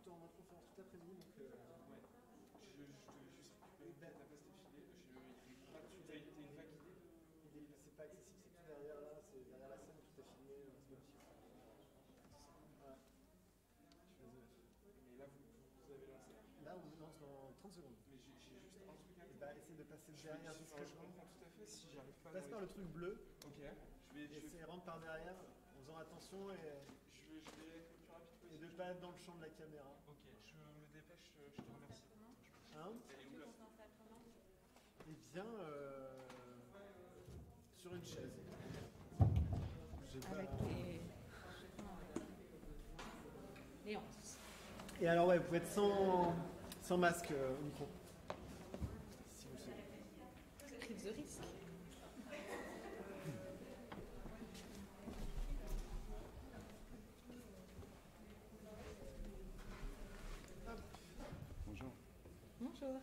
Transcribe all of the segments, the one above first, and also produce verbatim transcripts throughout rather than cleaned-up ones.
tout en conférence tout l'après-midi, donc euh, Ouais. Je, je devais juste récupérer ben, ta passe défilée. Je, il est pas, tu as une vague idée? il est- c'est pas accessible, c'est tout derrière là, c'est derrière la scène, tout est filmé, euh, c'est magnifique. Voilà, je suis désolé. Mais là, vous, vous avez lancé. Là, on lance dans trente secondes. Mais j'ai j'ai juste un truc à Et dire. bah, essaye de passer Je, derrière je, je discrètement. comprends tout à fait si j'arrive pas à Passe dans par les le truc bleu, trucs. Ok. Je vais, et je, vais, essaye rentre par derrière, en faisant attention et, je, vais, je vais être le plus rapide et possible. de pas être dans le champ de la caméra. Ok, je me dépêche, je te remercie. Hein? Elle est où là? Et bien, euh, sur une chaise. J'ai pas... Avec les... les hanches. Et alors, ouais, vous pouvez être sans, sans masque euh, au micro. Si vous le souhaitez. Prise de risque. Bonjour. Bonjour.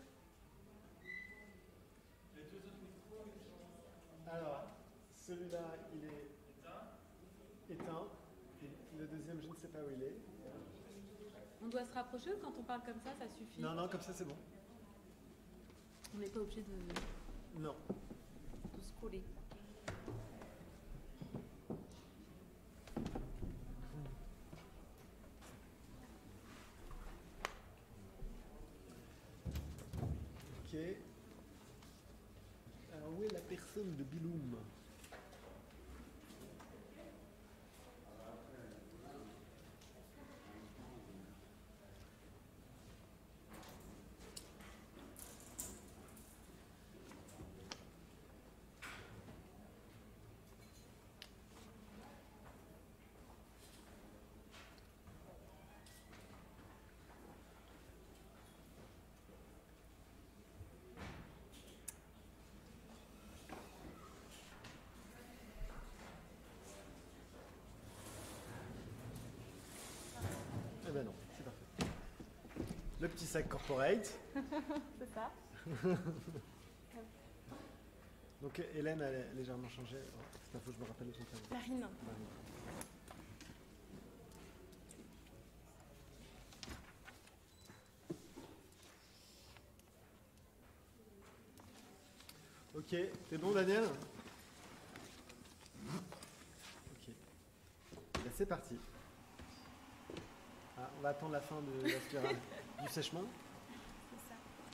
Alors, celui-là, il est éteint. Et le deuxième, je ne sais pas où il est. On doit se rapprocher ou quand on parle comme ça, ça suffit? Non, non, comme ça, c'est bon. On n'est pas obligé de, Non. de se coller. Ok. Alors, où est la personne de Biloum? Eh ben non, c'est parfait. Le petit sac corporate. C'est ça. Donc Hélène a légèrement changé. Oh, c'est pas faux, je me rappelle de son prénom. Marine. Marine. Ok, t'es bon Daniel? Ok. Ben, c'est parti. Ah, on va attendre la fin de la spirale du sèchement. C'est ça.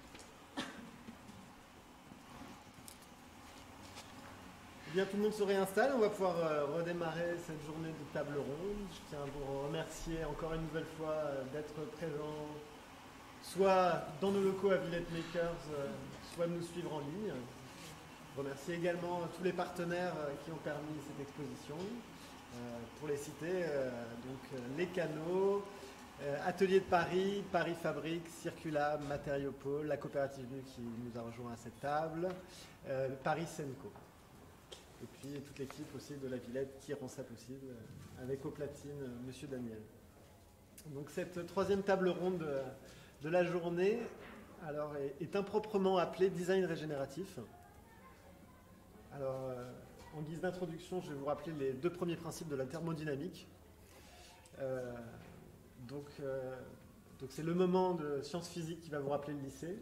Eh bien, tout le monde se réinstalle. On va pouvoir euh, redémarrer cette journée de table ronde. Je tiens à vous remercier encore une nouvelle fois euh, d'être présent, soit dans nos locaux à Villette Makers, euh, soit de nous suivre en ligne. Je remercie également tous les partenaires euh, qui ont permis cette exposition. Euh, pour les citer, euh, donc euh, Les Canaux, euh, Atelier de Paris, Paris Fabrique, Circulab, Matériopole, la coopérative Nue qui nous a rejoint à cette table, euh, Paris Senco. Et puis toute l'équipe aussi de la Villette qui rend ça possible, euh, avec au platine euh, Monsieur Daniel. Donc cette troisième table ronde de, de la journée alors, est, est improprement appelée design régénératif. Alors, euh, en guise d'introduction, je vais vous rappeler les deux premiers principes de la thermodynamique. Euh, donc, euh, donc c'est le moment de sciences physiques qui va vous rappeler le lycée.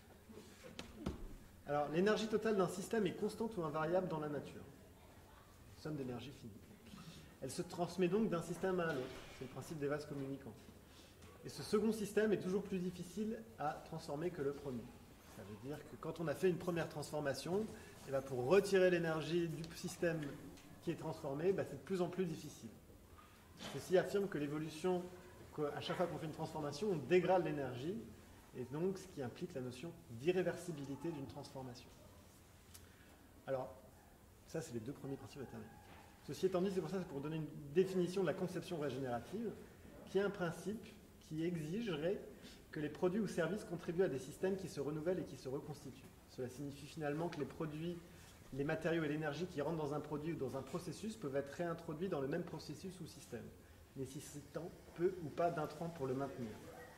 Alors, l'énergie totale d'un système est constante ou invariable dans la nature. Somme d'énergie finie. Elle se transmet donc d'un système à l'autre. C'est le principe des vases communicants. Et ce second système est toujours plus difficile à transformer que le premier. Ça veut dire que quand on a fait une première transformation, et bien pour retirer l'énergie du système qui est transformé, ben c'est de plus en plus difficile. Ceci affirme que l'évolution, qu'à chaque fois qu'on fait une transformation, on dégrade l'énergie, et donc ce qui implique la notion d'irréversibilité d'une transformation. Alors, ça c'est les deux premiers principes de la thermodynamique. Ceci étant dit, c'est pour ça, c'est pour donner une définition de la conception régénérative, qui est un principe qui exigerait que les produits ou services contribuent à des systèmes qui se renouvellent et qui se reconstituent. Cela signifie finalement que les produits, les matériaux et l'énergie qui rentrent dans un produit ou dans un processus peuvent être réintroduits dans le même processus ou système, nécessitant peu ou pas d'intrants pour le maintenir.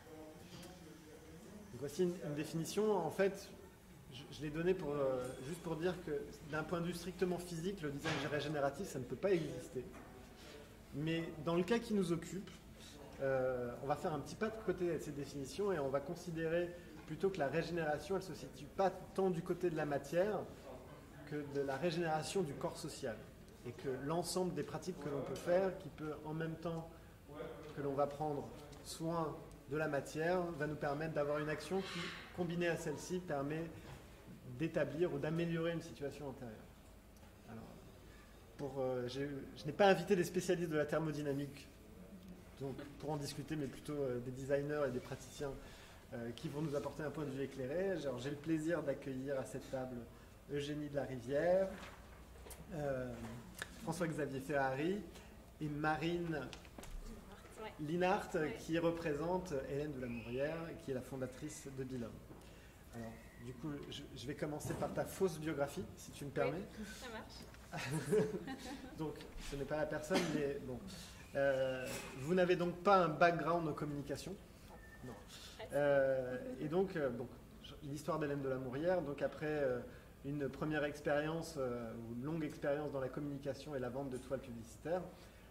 Donc voici une, une définition. En fait, je, je l'ai donnée pour, euh, juste pour dire que d'un point de vue strictement physique, le design régénératif, ça ne peut pas exister. Mais dans le cas qui nous occupe, euh, on va faire un petit pas de côté avec ces définitions et on va considérer plutôt que la régénération, elle ne se situe pas tant du côté de la matière que de la régénération du corps social. Et que l'ensemble des pratiques que l'on peut faire, qui peut en même temps que l'on va prendre soin de la matière, va nous permettre d'avoir une action qui, combinée à celle-ci, permet d'établir ou d'améliorer une situation antérieure. Alors, pour, euh, je n'ai pas invité des spécialistes de la thermodynamique donc, pour en discuter, mais plutôt euh, des designers et des praticiens euh, qui vont nous apporter un point de vue éclairé. Alors, j'ai le plaisir d'accueillir à cette table Eugénie de la Rivière, euh, François-Xavier Ferrari et Marine Ouais. Linhart, Ouais. qui représente Hélène de la Mourière, qui est la fondatrice de Bilom. Alors, du coup, je, je vais commencer par ta fausse biographie, si tu me permets. Oui, ça marche. Donc, ce n'est pas la personne, mais bon. Euh, vous n'avez donc pas un background en communication. Non. Euh, et donc, euh, donc l'histoire d'Hélène de la Mourière, donc après euh, une première expérience, euh, ou une longue expérience dans la communication et la vente de toiles publicitaires,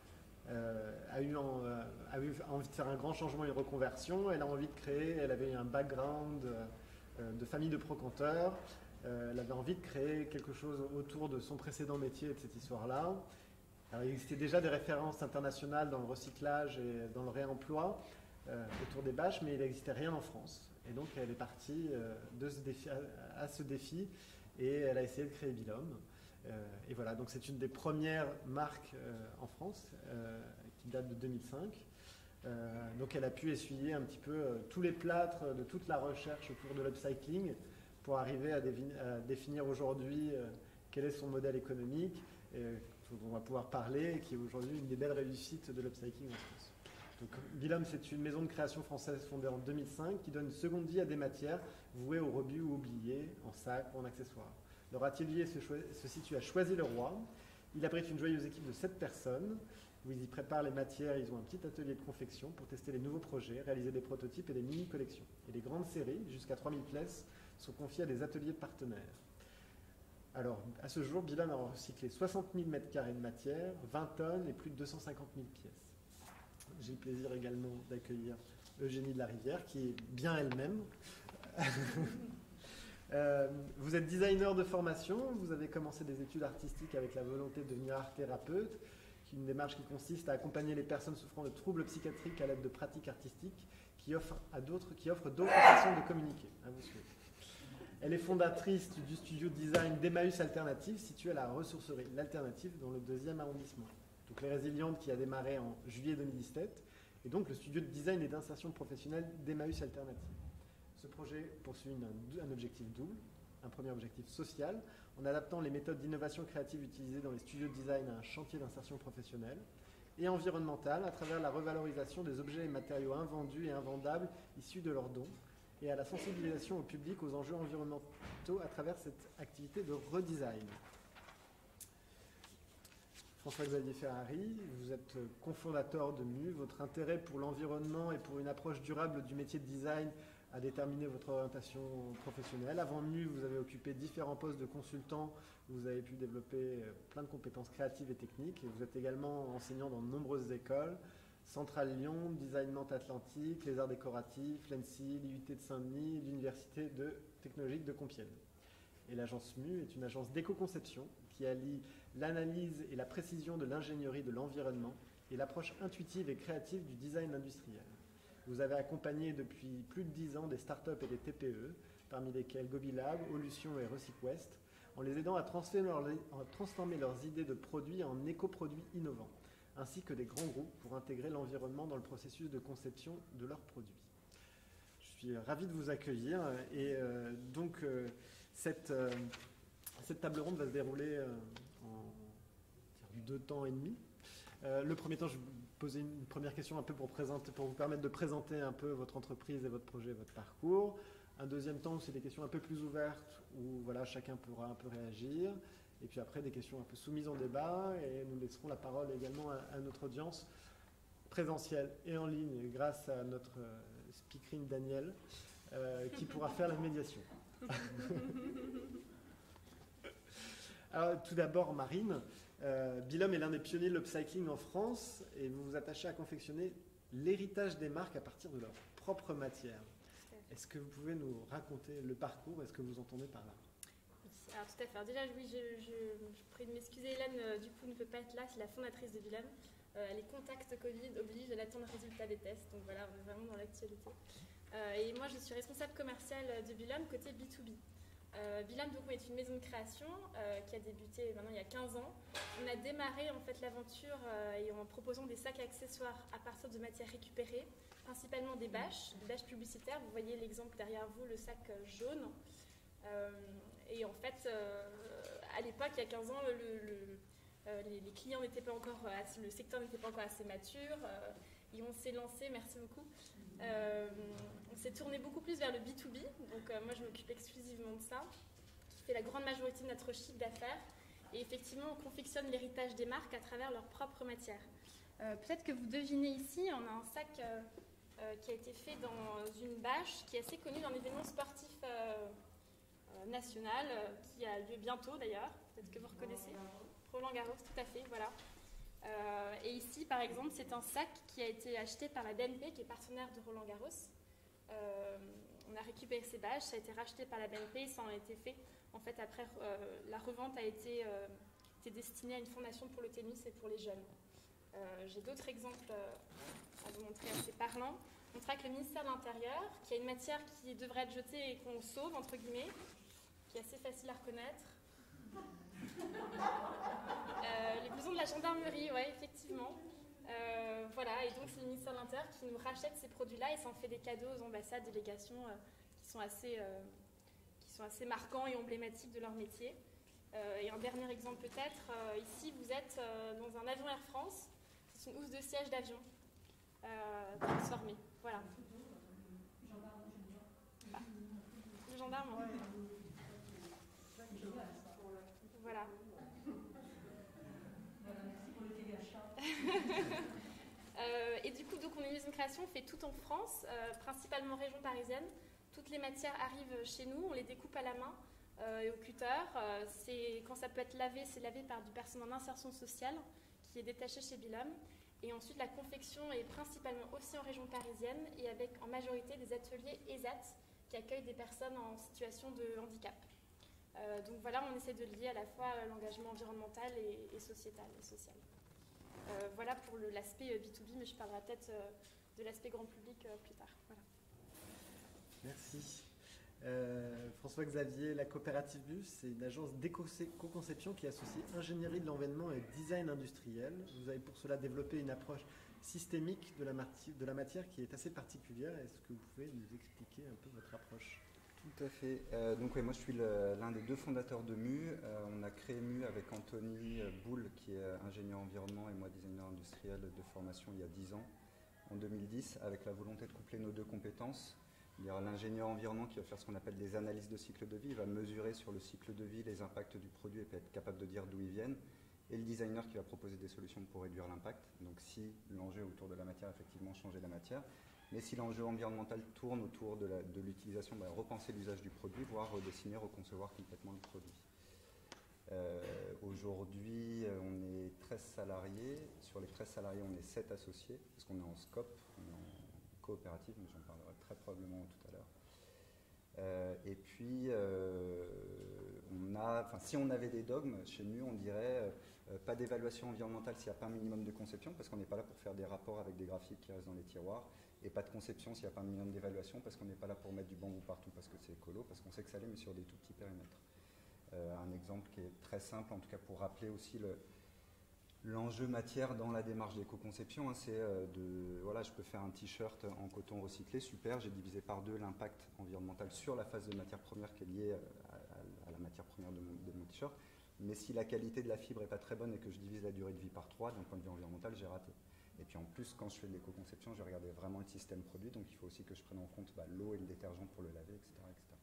euh, a, eu en, euh, a eu envie de faire un grand changement, une reconversion. Elle a envie de créer, elle avait un background euh, de famille de brocanteurs. Euh, elle avait envie de créer quelque chose autour de son précédent métier et de cette histoire-là. Alors, il existait déjà des références internationales dans le recyclage et dans le réemploi euh, autour des bâches, mais il n'existait rien en France. Et donc, elle est partie euh, de ce défi, à, à ce défi et elle a essayé de créer Bilom. Euh, et voilà, donc c'est une des premières marques euh, en France euh, qui date de deux mille cinq. Euh, donc, elle a pu essuyer un petit peu euh, tous les plâtres de toute la recherche autour de l'upcycling pour arriver à, dévi- à définir aujourd'hui euh, quel est son modèle économique. Et, dont on va pouvoir parler, et qui est aujourd'hui une des belles réussites de l'upcycling en France. Donc, Bilom, c'est une maison de création française fondée en deux mille cinq qui donne une seconde vie à des matières vouées au rebut ou oubliées, en sac ou en accessoires. Leur atelier se, se situe à Choisy-le-Roi. Il abrite une joyeuse équipe de sept personnes où ils y préparent les matières. Ils ont un petit atelier de confection pour tester les nouveaux projets, réaliser des prototypes et des mini-collections. Et les grandes séries, jusqu'à trois mille pièces, sont confiées à des ateliers partenaires. Alors, à ce jour, Bilom a recyclé soixante mille mètres carrés de matière, vingt tonnes et plus de deux cent cinquante mille pièces. J'ai le plaisir également d'accueillir Eugénie de la Rivière, qui est bien elle-même. euh, vous êtes designer de formation, vous avez commencé des études artistiques avec la volonté de devenir art-thérapeute, qui est une démarche qui consiste à accompagner les personnes souffrant de troubles psychiatriques à l'aide de pratiques artistiques qui offrent à d'autres, qui offrent d'autres façons de communiquer. À vous suivre. Elle est fondatrice du studio de design d'Emmaüs Alternative, situé à la ressourcerie L'Alternative, dans le deuxième arrondissement. Donc les Résilientes qui a démarré en juillet deux mille dix-sept, et donc le studio de design et d'insertion professionnelle d'Emmaüs Alternative. Ce projet poursuit un, un objectif double, un premier objectif social, en adaptant les méthodes d'innovation créative utilisées dans les studios de design à un chantier d'insertion professionnelle, et environnemental à travers la revalorisation des objets et matériaux invendus et invendables issus de leurs dons, et à la sensibilisation au public aux enjeux environnementaux à travers cette activité de redesign. François-Xavier Ferrari, vous êtes cofondateur de M U. Votre intérêt pour l'environnement et pour une approche durable du métier de design a déterminé votre orientation professionnelle. Avant M U, vous avez occupé différents postes de consultant, vous avez pu développer plein de compétences créatives et techniques, et vous êtes également enseignant dans de nombreuses écoles, Centrale Lyon, Design Nantes Atlantique, les Arts Décoratifs, l'E N S I, l'I U T de Saint-Denis, l'Université de technologique de Compiègne. Et l'agence M U est une agence d'éco-conception qui allie l'analyse et la précision de l'ingénierie de l'environnement et l'approche intuitive et créative du design industriel. Vous avez accompagné depuis plus de dix ans des startups et des T P E, parmi lesquels Gobilab, Olution et RecycWest, en les aidant à transformer, leur, à transformer leurs idées de produits en éco-produits innovants, ainsi que des grands groupes pour intégrer l'environnement dans le processus de conception de leurs produits. Je suis ravi de vous accueillir et euh, donc euh, cette, euh, cette table ronde va se dérouler euh, en deux temps et demi. Euh, le premier temps, je vais vous poser une première question un peu pour, présenter, pour vous permettre de présenter un peu votre entreprise et votre projet, votre parcours. Un deuxième temps, c'est des questions un peu plus ouvertes où voilà, chacun pourra un peu réagir. Et puis après, des questions un peu soumises en débat. Et nous laisserons la parole également à, à notre audience présentielle et en ligne grâce à notre euh, speakerine Daniel euh, qui pourra faire la médiation. Alors, tout d'abord, Marine, euh, Bilom est l'un des pionniers de l'upcycling en France et vous vous attachez à confectionner l'héritage des marques à partir de leur propre matière. Est-ce que vous pouvez nous raconter le parcours? Est-ce que vous entendez par là? Alors tout à fait. Alors, déjà, oui, je, je, je prie de m'excuser. Hélène, euh, du coup, ne peut pas être là. C'est la fondatrice de Bilam. Euh, elle est contact Covid, oblige, elle attend le résultat des tests. Donc voilà, on est vraiment dans l'actualité. Euh, et moi, je suis responsable commerciale de Bilam côté B deux B. Euh, Bilam, donc, est une maison de création euh, qui a débuté maintenant il y a quinze ans. On a démarré en fait l'aventure euh, en proposant des sacs accessoires à partir de matières récupérées, principalement des bâches, des bâches publicitaires. Vous voyez l'exemple derrière vous, le sac jaune. Euh, et en fait, euh, à l'époque, il y a quinze ans, le, le, euh, les, les clients n'étaient pas encore, assez, le secteur n'était pas encore assez mature. Euh, et on s'est lancé, merci beaucoup. Euh, on s'est tourné beaucoup plus vers le B deux B. Donc euh, moi, je m'occupe exclusivement de ça, qui fait la grande majorité de notre chiffre d'affaires. Et effectivement, on confectionne l'héritage des marques à travers leur propre matière. Euh, peut-être que vous devinez ici, on a un sac euh, euh, qui a été fait dans une bâche qui est assez connue dans l'événement sportif euh, euh, national, euh, qui a lieu bientôt d'ailleurs. Peut-être que vous reconnaissez. Roland Garros, tout à fait, voilà. Euh, et ici, par exemple, c'est un sac qui a été acheté par la B N P, qui est partenaire de Roland Garros. Euh, on a récupéré ces bâches, ça a été racheté par la B N P, ça en a été fait. En fait, après, euh, la revente a été, euh, été destinée à une fondation pour le tennis et pour les jeunes. Euh, j'ai d'autres exemples euh, à vous montrer assez parlants. On travaille avec le ministère de l'Intérieur, qui a une matière qui devrait être jetée et qu'on sauve, entre guillemets, qui est assez facile à reconnaître. Euh, les blousons de la gendarmerie, oui, effectivement. Euh, voilà, et donc c'est le ministère de l'Intérieur qui nous rachète ces produits-là et s'en fait des cadeaux aux ambassades, délégations euh, qui, sont assez, euh, qui sont assez marquants et emblématiques de leur métier. Euh, et un dernier exemple peut-être, euh, ici vous êtes euh, dans un avion Air France, c'est une housse de siège d'avion euh, transformée. Voilà. Ah, le gendarme. Voilà. euh, et du coup, donc, on est une maison de création, on fait tout en France, euh, principalement région parisienne. Toutes les matières arrivent chez nous, on les découpe à la main euh, et au cutter. Euh, c'est, quand ça peut être lavé, c'est lavé par du personnel en insertion sociale qui est détaché chez Bilam. Et ensuite, la confection est principalement aussi en région parisienne et avec en majorité des ateliers E S A T qui accueillent des personnes en situation de handicap. Euh, donc voilà, on essaie de lier à la fois l'engagement environnemental et, et sociétal et social. Euh, voilà pour le, l'aspect B deux B, mais je parlerai peut-être euh, de l'aspect grand public euh, plus tard. Voilà. Merci. Euh, François-Xavier, la coopérative Bus, c'est une agence d'éco-conception qui associe ingénierie de l'environnement et design industriel. Vous avez pour cela développé une approche systémique de la, de la matière qui est assez particulière. Est-ce que vous pouvez nous expliquer un peu votre approche ? Tout à fait. Euh, donc ouais, moi je suis le, l'un des deux fondateurs de M U. Euh, on a créé M U avec Anthony Boulle, qui est ingénieur environnement, et moi designer industriel de formation il y a dix ans, en deux mille dix, avec la volonté de coupler nos deux compétences. Il y aura l'ingénieur environnement qui va faire ce qu'on appelle des analyses de cycle de vie. Il va mesurer sur le cycle de vie les impacts du produit et peut être capable de dire d'où ils viennent. Et le designer qui va proposer des solutions pour réduire l'impact. Donc si l'enjeu autour de la matière, effectivement, changer la matière. Mais si l'enjeu environnemental tourne autour de, la, de l'utilisation, bah, repenser l'usage du produit, voire redessiner, reconcevoir complètement le produit. Euh, aujourd'hui, on est treize salariés. Sur les treize salariés, on est sept associés, parce qu'on est en scope, on est en coopérative, mais j'en parlerai très probablement tout à l'heure. Euh, et puis, euh, on a, enfin, si on avait des dogmes, chez M U, on dirait euh, pas d'évaluation environnementale s'il n'y a pas un minimum de conception, parce qu'on n'est pas là pour faire des rapports avec des graphiques qui restent dans les tiroirs, et pas de conception s'il n'y a pas un minimum d'évaluation, parce qu'on n'est pas là pour mettre du bambou partout, parce que c'est écolo, parce qu'on sait que ça l'est, mais sur des tout petits périmètres. Euh, un exemple qui est très simple, en tout cas pour rappeler aussi le, l'enjeu matière dans la démarche d'éco-conception, hein, c'est euh, de, voilà, je peux faire un t-shirt en coton recyclé, super, j'ai divisé par deux l'impact environnemental sur la phase de matière première qui est liée à, à, à la matière première de mon, de mon t-shirt, mais si la qualité de la fibre n'est pas très bonne et que je divise la durée de vie par trois, d'un point de vue environnemental, j'ai raté. Et puis en plus, quand je fais de l'éco-conception, je regardais vraiment le système produit, donc il faut aussi que je prenne en compte bah, l'eau et le détergent pour le laver, et cetera et cetera.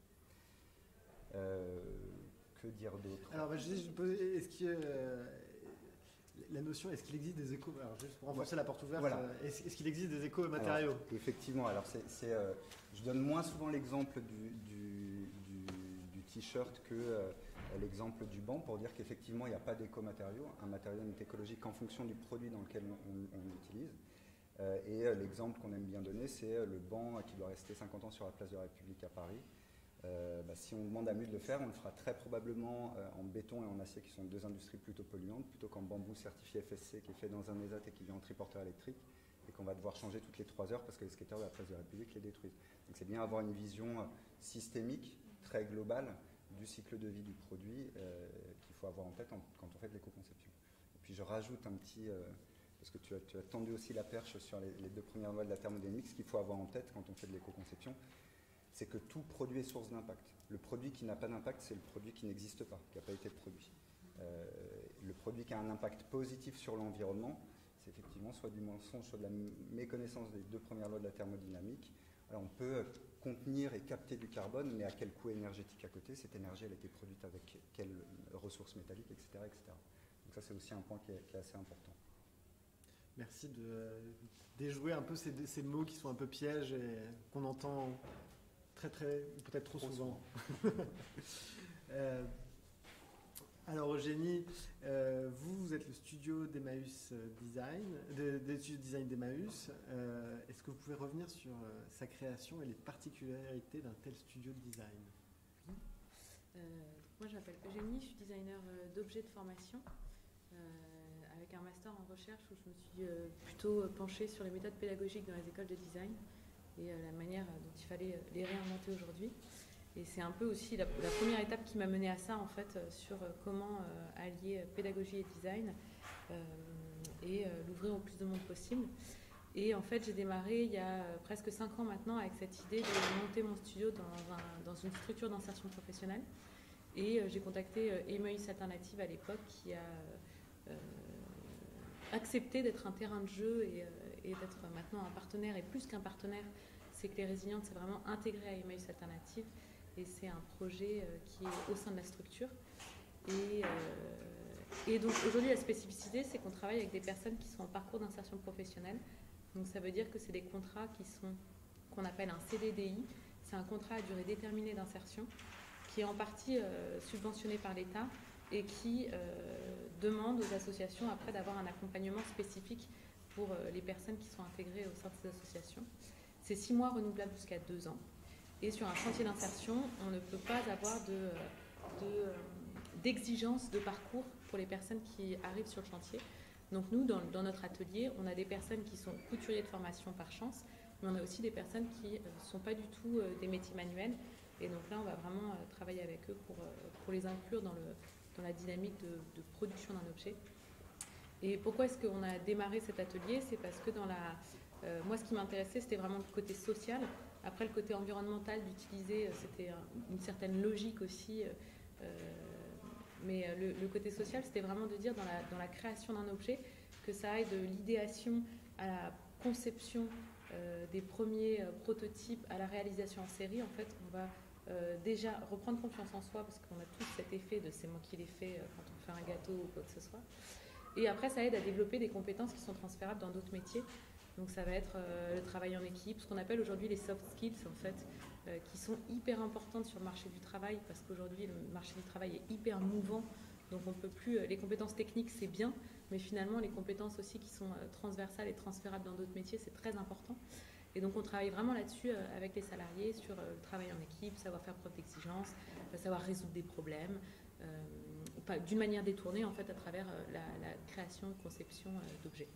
Euh, que dire d'autre ? Alors, bah, je vais juste poser, est-ce qu'il y a, euh, la notion, est-ce qu'il existe des échos, alors juste pour renforcer ouais. la porte ouverte, voilà. euh, est-ce, est-ce qu'il existe des éco-matériaux ? Alors, effectivement, alors c'est, c'est, euh, je donne moins souvent l'exemple du, du, du, du t-shirt que euh, l'exemple du banc pour dire qu'effectivement, il n'y a pas d'éco-matériaux. Un matériau n'est écologique qu'en fonction du produit dans lequel on, on, on l'utilise. Euh, et euh, l'exemple qu'on aime bien donner, c'est euh, le banc qui doit rester cinquante ans sur la place de la République à Paris. Euh, bah, si on demande à Mule de le faire, on le fera très probablement euh, en béton et en acier, qui sont deux industries plutôt polluantes, plutôt qu'en bambou certifié F S C, qui est fait dans un ESAT et qui vient en triporteur électrique, et qu'on va devoir changer toutes les trois heures parce que les skateurs de la place de la République les détruisent. Donc c'est bien avoir une vision euh, systémique, très globale, du cycle de vie du produit euh, qu'il faut avoir en tête en, quand on fait de l'éco-conception. Et puis je rajoute un petit... Euh, parce que tu as, tu as tendu aussi la perche sur les, les deux premières lois de la thermodynamique, ce qu'il faut avoir en tête quand on fait de l'éco-conception, c'est que tout produit est source d'impact. Le produit qui n'a pas d'impact, c'est le produit qui n'existe pas, qui n'a pas été produit. Euh, le produit qui a un impact positif sur l'environnement, c'est effectivement soit du mensonge, soit de la méconnaissance des deux premières lois de la thermodynamique. Alors on peut contenir et capter du carbone, mais à quel coût énergétique à côté? Cette énergie, elle a été produite avec quelles ressources métalliques, et cetera, et cetera. Donc ça, c'est aussi un point qui est, qui est assez important. Merci de euh, déjouer un peu ces, ces mots qui sont un peu pièges et qu'on entend très très, peut-être trop, trop souvent. souvent. euh, alors Eugénie, euh, vous, vous êtes le studio d'Emmaüs Design, de, de studio design d'Emmaüs. Euh, est-ce que vous pouvez revenir sur euh, sa création et les particularités d'un tel studio de design? euh, Moi, je m'appelle Eugénie, je suis designer euh, d'objets de formation. Euh, avec un master en recherche où je me suis euh, plutôt penchée sur les méthodes pédagogiques dans les écoles de design et euh, la manière dont il fallait les réinventer aujourd'hui. Et c'est un peu aussi la, la première étape qui m'a menée à ça, en fait, euh, sur euh, comment euh, allier pédagogie et design euh, et euh, l'ouvrir au plus de monde possible. Et en fait, j'ai démarré il y a euh, presque cinq ans maintenant avec cette idée de monter mon studio dans, un, dans une structure d'insertion professionnelle. Et euh, j'ai contacté euh, Emmaüs Alternative à l'époque qui a euh, accepter d'être un terrain de jeu et, euh, et d'être maintenant un partenaire, et plus qu'un partenaire, c'est que les résilientes, c'est vraiment intégré à Emmaüs Alternative, et c'est un projet euh, qui est au sein de la structure. Et, euh, et donc aujourd'hui, la spécificité, c'est qu'on travaille avec des personnes qui sont en parcours d'insertion professionnelle. Donc ça veut dire que c'est des contrats qui sont, qu'on appelle un C D D I, c'est un contrat à durée déterminée d'insertion, qui est en partie euh, subventionné par l'État, et qui euh, demande aux associations après d'avoir un accompagnement spécifique pour euh, les personnes qui sont intégrées au sein de ces associations. C'est six mois renouvelables jusqu'à deux ans. Et sur un chantier d'insertion, on ne peut pas avoir de, de, euh, d'exigence de parcours pour les personnes qui arrivent sur le chantier. Donc nous, dans, dans notre atelier, on a des personnes qui sont couturiers de formation par chance, mais on a aussi des personnes qui ne euh, sont pas du tout euh, des métiers manuels. Et donc là, on va vraiment euh, travailler avec eux pour, euh, pour les inclure dans le dans la dynamique de, de production d'un objet. Et pourquoi est-ce qu'on a démarré cet atelier? C'est parce que dans la, euh, moi, ce qui m'intéressait, c'était vraiment le côté social. Après, le côté environnemental d'utiliser, c'était une certaine logique aussi. Euh, mais le, le côté social, c'était vraiment de dire dans la, dans la création d'un objet que ça aille de l'idéation à la conception euh, des premiers euh, prototypes à la réalisation en série. En fait, on va Euh, déjà reprendre confiance en soi, parce qu'on a tous cet effet de c'est moi qui l'ai fait euh, quand on fait un gâteau ou quoi que ce soit. Et après, ça aide à développer des compétences qui sont transférables dans d'autres métiers. Donc ça va être euh, le travail en équipe, ce qu'on appelle aujourd'hui les soft skills, en fait, euh, qui sont hyper importantes sur le marché du travail, parce qu'aujourd'hui le marché du travail est hyper mouvant. Donc on peut plus, euh, les compétences techniques c'est bien, mais finalement les compétences aussi qui sont euh, transversales et transférables dans d'autres métiers, c'est très important. Et donc on travaille vraiment là-dessus euh, avec les salariés, sur euh, le travail en équipe, savoir faire preuve d'exigence, euh, savoir résoudre des problèmes, euh, d'une manière détournée en fait à travers euh, la, la création et conception euh, d'objets.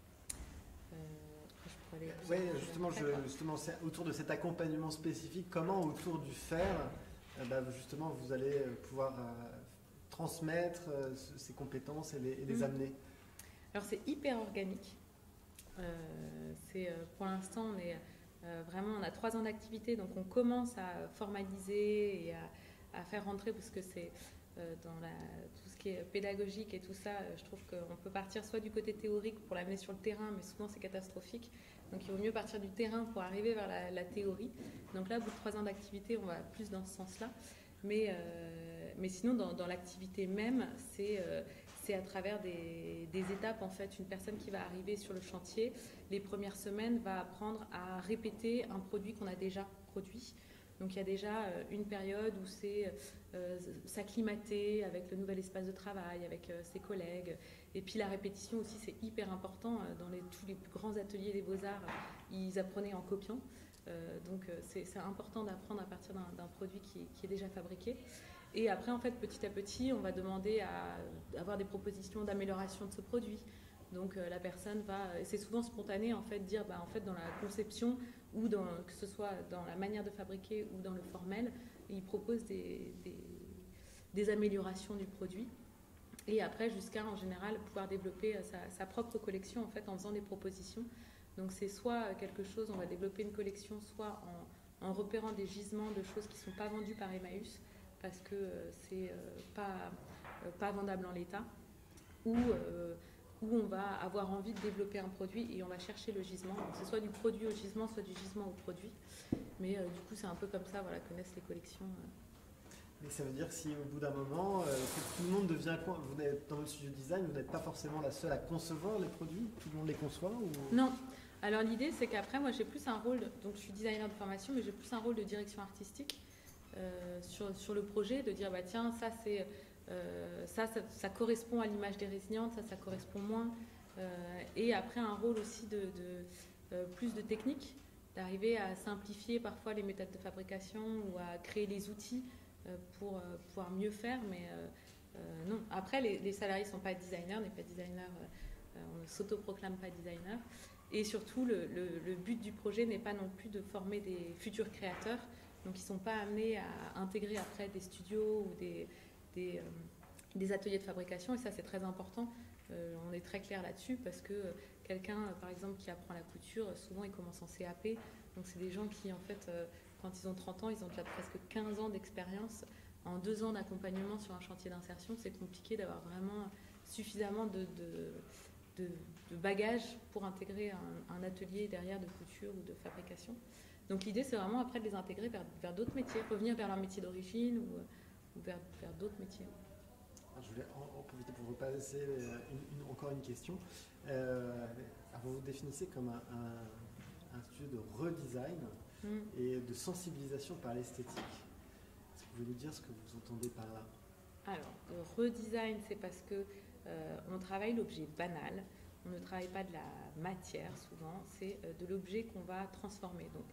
Euh, oui, justement, je, justement c'est autour de cet accompagnement spécifique, comment autour du faire, euh, bah, justement vous allez pouvoir euh, transmettre euh, ces compétences et les, et les mmh. amener. Alors c'est hyper organique. Euh, c'est euh, pour l'instant on est euh, vraiment on a trois ans d'activité, donc on commence à formaliser et à, à faire rentrer, parce que c'est euh, dans la, tout ce qui est pédagogique et tout ça, euh, je trouve qu'on peut partir soit du côté théorique pour l'amener sur le terrain, mais souvent c'est catastrophique, donc il vaut mieux partir du terrain pour arriver vers la, la théorie. Donc là, au bout de trois ans d'activité, on va plus dans ce sens là, mais, euh, mais sinon dans, dans l'activité même, c'est euh, c'est à travers des, des étapes. En fait, une personne qui va arriver sur le chantier, les premières semaines, va apprendre à répéter un produit qu'on a déjà produit. Donc il y a déjà euh, une période où c'est euh, s'acclimater avec le nouvel espace de travail, avec euh, ses collègues. Et puis la répétition aussi, c'est hyper important. Dans les, tous les plus grands ateliers des beaux-arts, ils apprenaient en copiant. Euh, donc euh, c'est, c'est important d'apprendre à partir d'un, d'un produit qui, qui est déjà fabriqué. Et après, en fait, petit à petit, on va demander à, à avoir des propositions d'amélioration de ce produit. Donc euh, la personne va, et c'est souvent spontané en fait, dire bah, en fait dans la conception ou dans, que ce soit dans la manière de fabriquer ou dans le formel, il propose des, des, des améliorations du produit. Et après jusqu'à en général pouvoir développer sa, sa propre collection en fait en faisant des propositions. Donc c'est soit quelque chose, on va développer une collection, soit en, en repérant des gisements de choses qui ne sont pas vendues par Emmaüs parce que euh, c'est euh, pas, euh, pas vendable en l'état, ou euh, où on va avoir envie de développer un produit et on va chercher le gisement. Donc, c'est soit du produit au gisement, soit du gisement au produit. Mais euh, du coup, c'est un peu comme ça voilà, que naissent les collections. Euh. Mais ça veut dire que si au bout d'un moment, euh, que tout le monde devient... Vous êtes dans le studio design, vous n'êtes pas forcément la seule à concevoir les produits? Tout le monde les conçoit ou... Non. Alors l'idée, c'est qu'après, moi, j'ai plus un rôle... Donc, je suis designer de formation, mais j'ai plus un rôle de direction artistique euh, sur, sur le projet, de dire, bah tiens, ça, c'est... Euh, ça, ça, ça correspond à l'image des résilientes, ça, ça correspond moins. Euh, et après, un rôle aussi de, de euh, plus de technique, d'arriver à simplifier parfois les méthodes de fabrication ou à créer les outils euh, pour euh, pouvoir mieux faire. Mais euh, euh, non. Après, les, les salariés ne sont pas designers, on n'est pas designer, euh, on ne s'autoproclame pas designer. Et surtout, le, le, le but du projet n'est pas non plus de former des futurs créateurs. Donc, ils ne sont pas amenés à intégrer après des studios ou des Des, euh, des ateliers de fabrication, et ça c'est très important. Euh, on est très clair là-dessus parce que euh, quelqu'un euh, par exemple qui apprend la couture, souvent il commence en C A P, donc c'est des gens qui en fait euh, quand ils ont trente ans, ils ont déjà presque quinze ans d'expérience. En deux ans d'accompagnement sur un chantier d'insertion, c'est compliqué d'avoir vraiment suffisamment de, de, de, de bagages pour intégrer un, un atelier derrière de couture ou de fabrication. Donc l'idée c'est vraiment après de les intégrer vers, vers d'autres métiers, revenir vers leur métier d'origine ou ou vers, vers d'autres métiers. Alors, je voulais en, en profiter pour vous passer une, une, encore une question. Euh, vous vous définissez comme un, un, un studio de redesign mm. et de sensibilisation par l'esthétique. Est-ce que vous pouvez nous dire ce que vous entendez par là? Alors, le redesign, c'est parce que euh, on travaille l'objet banal. On ne travaille pas de la matière souvent, c'est euh, de l'objet qu'on va transformer. Donc,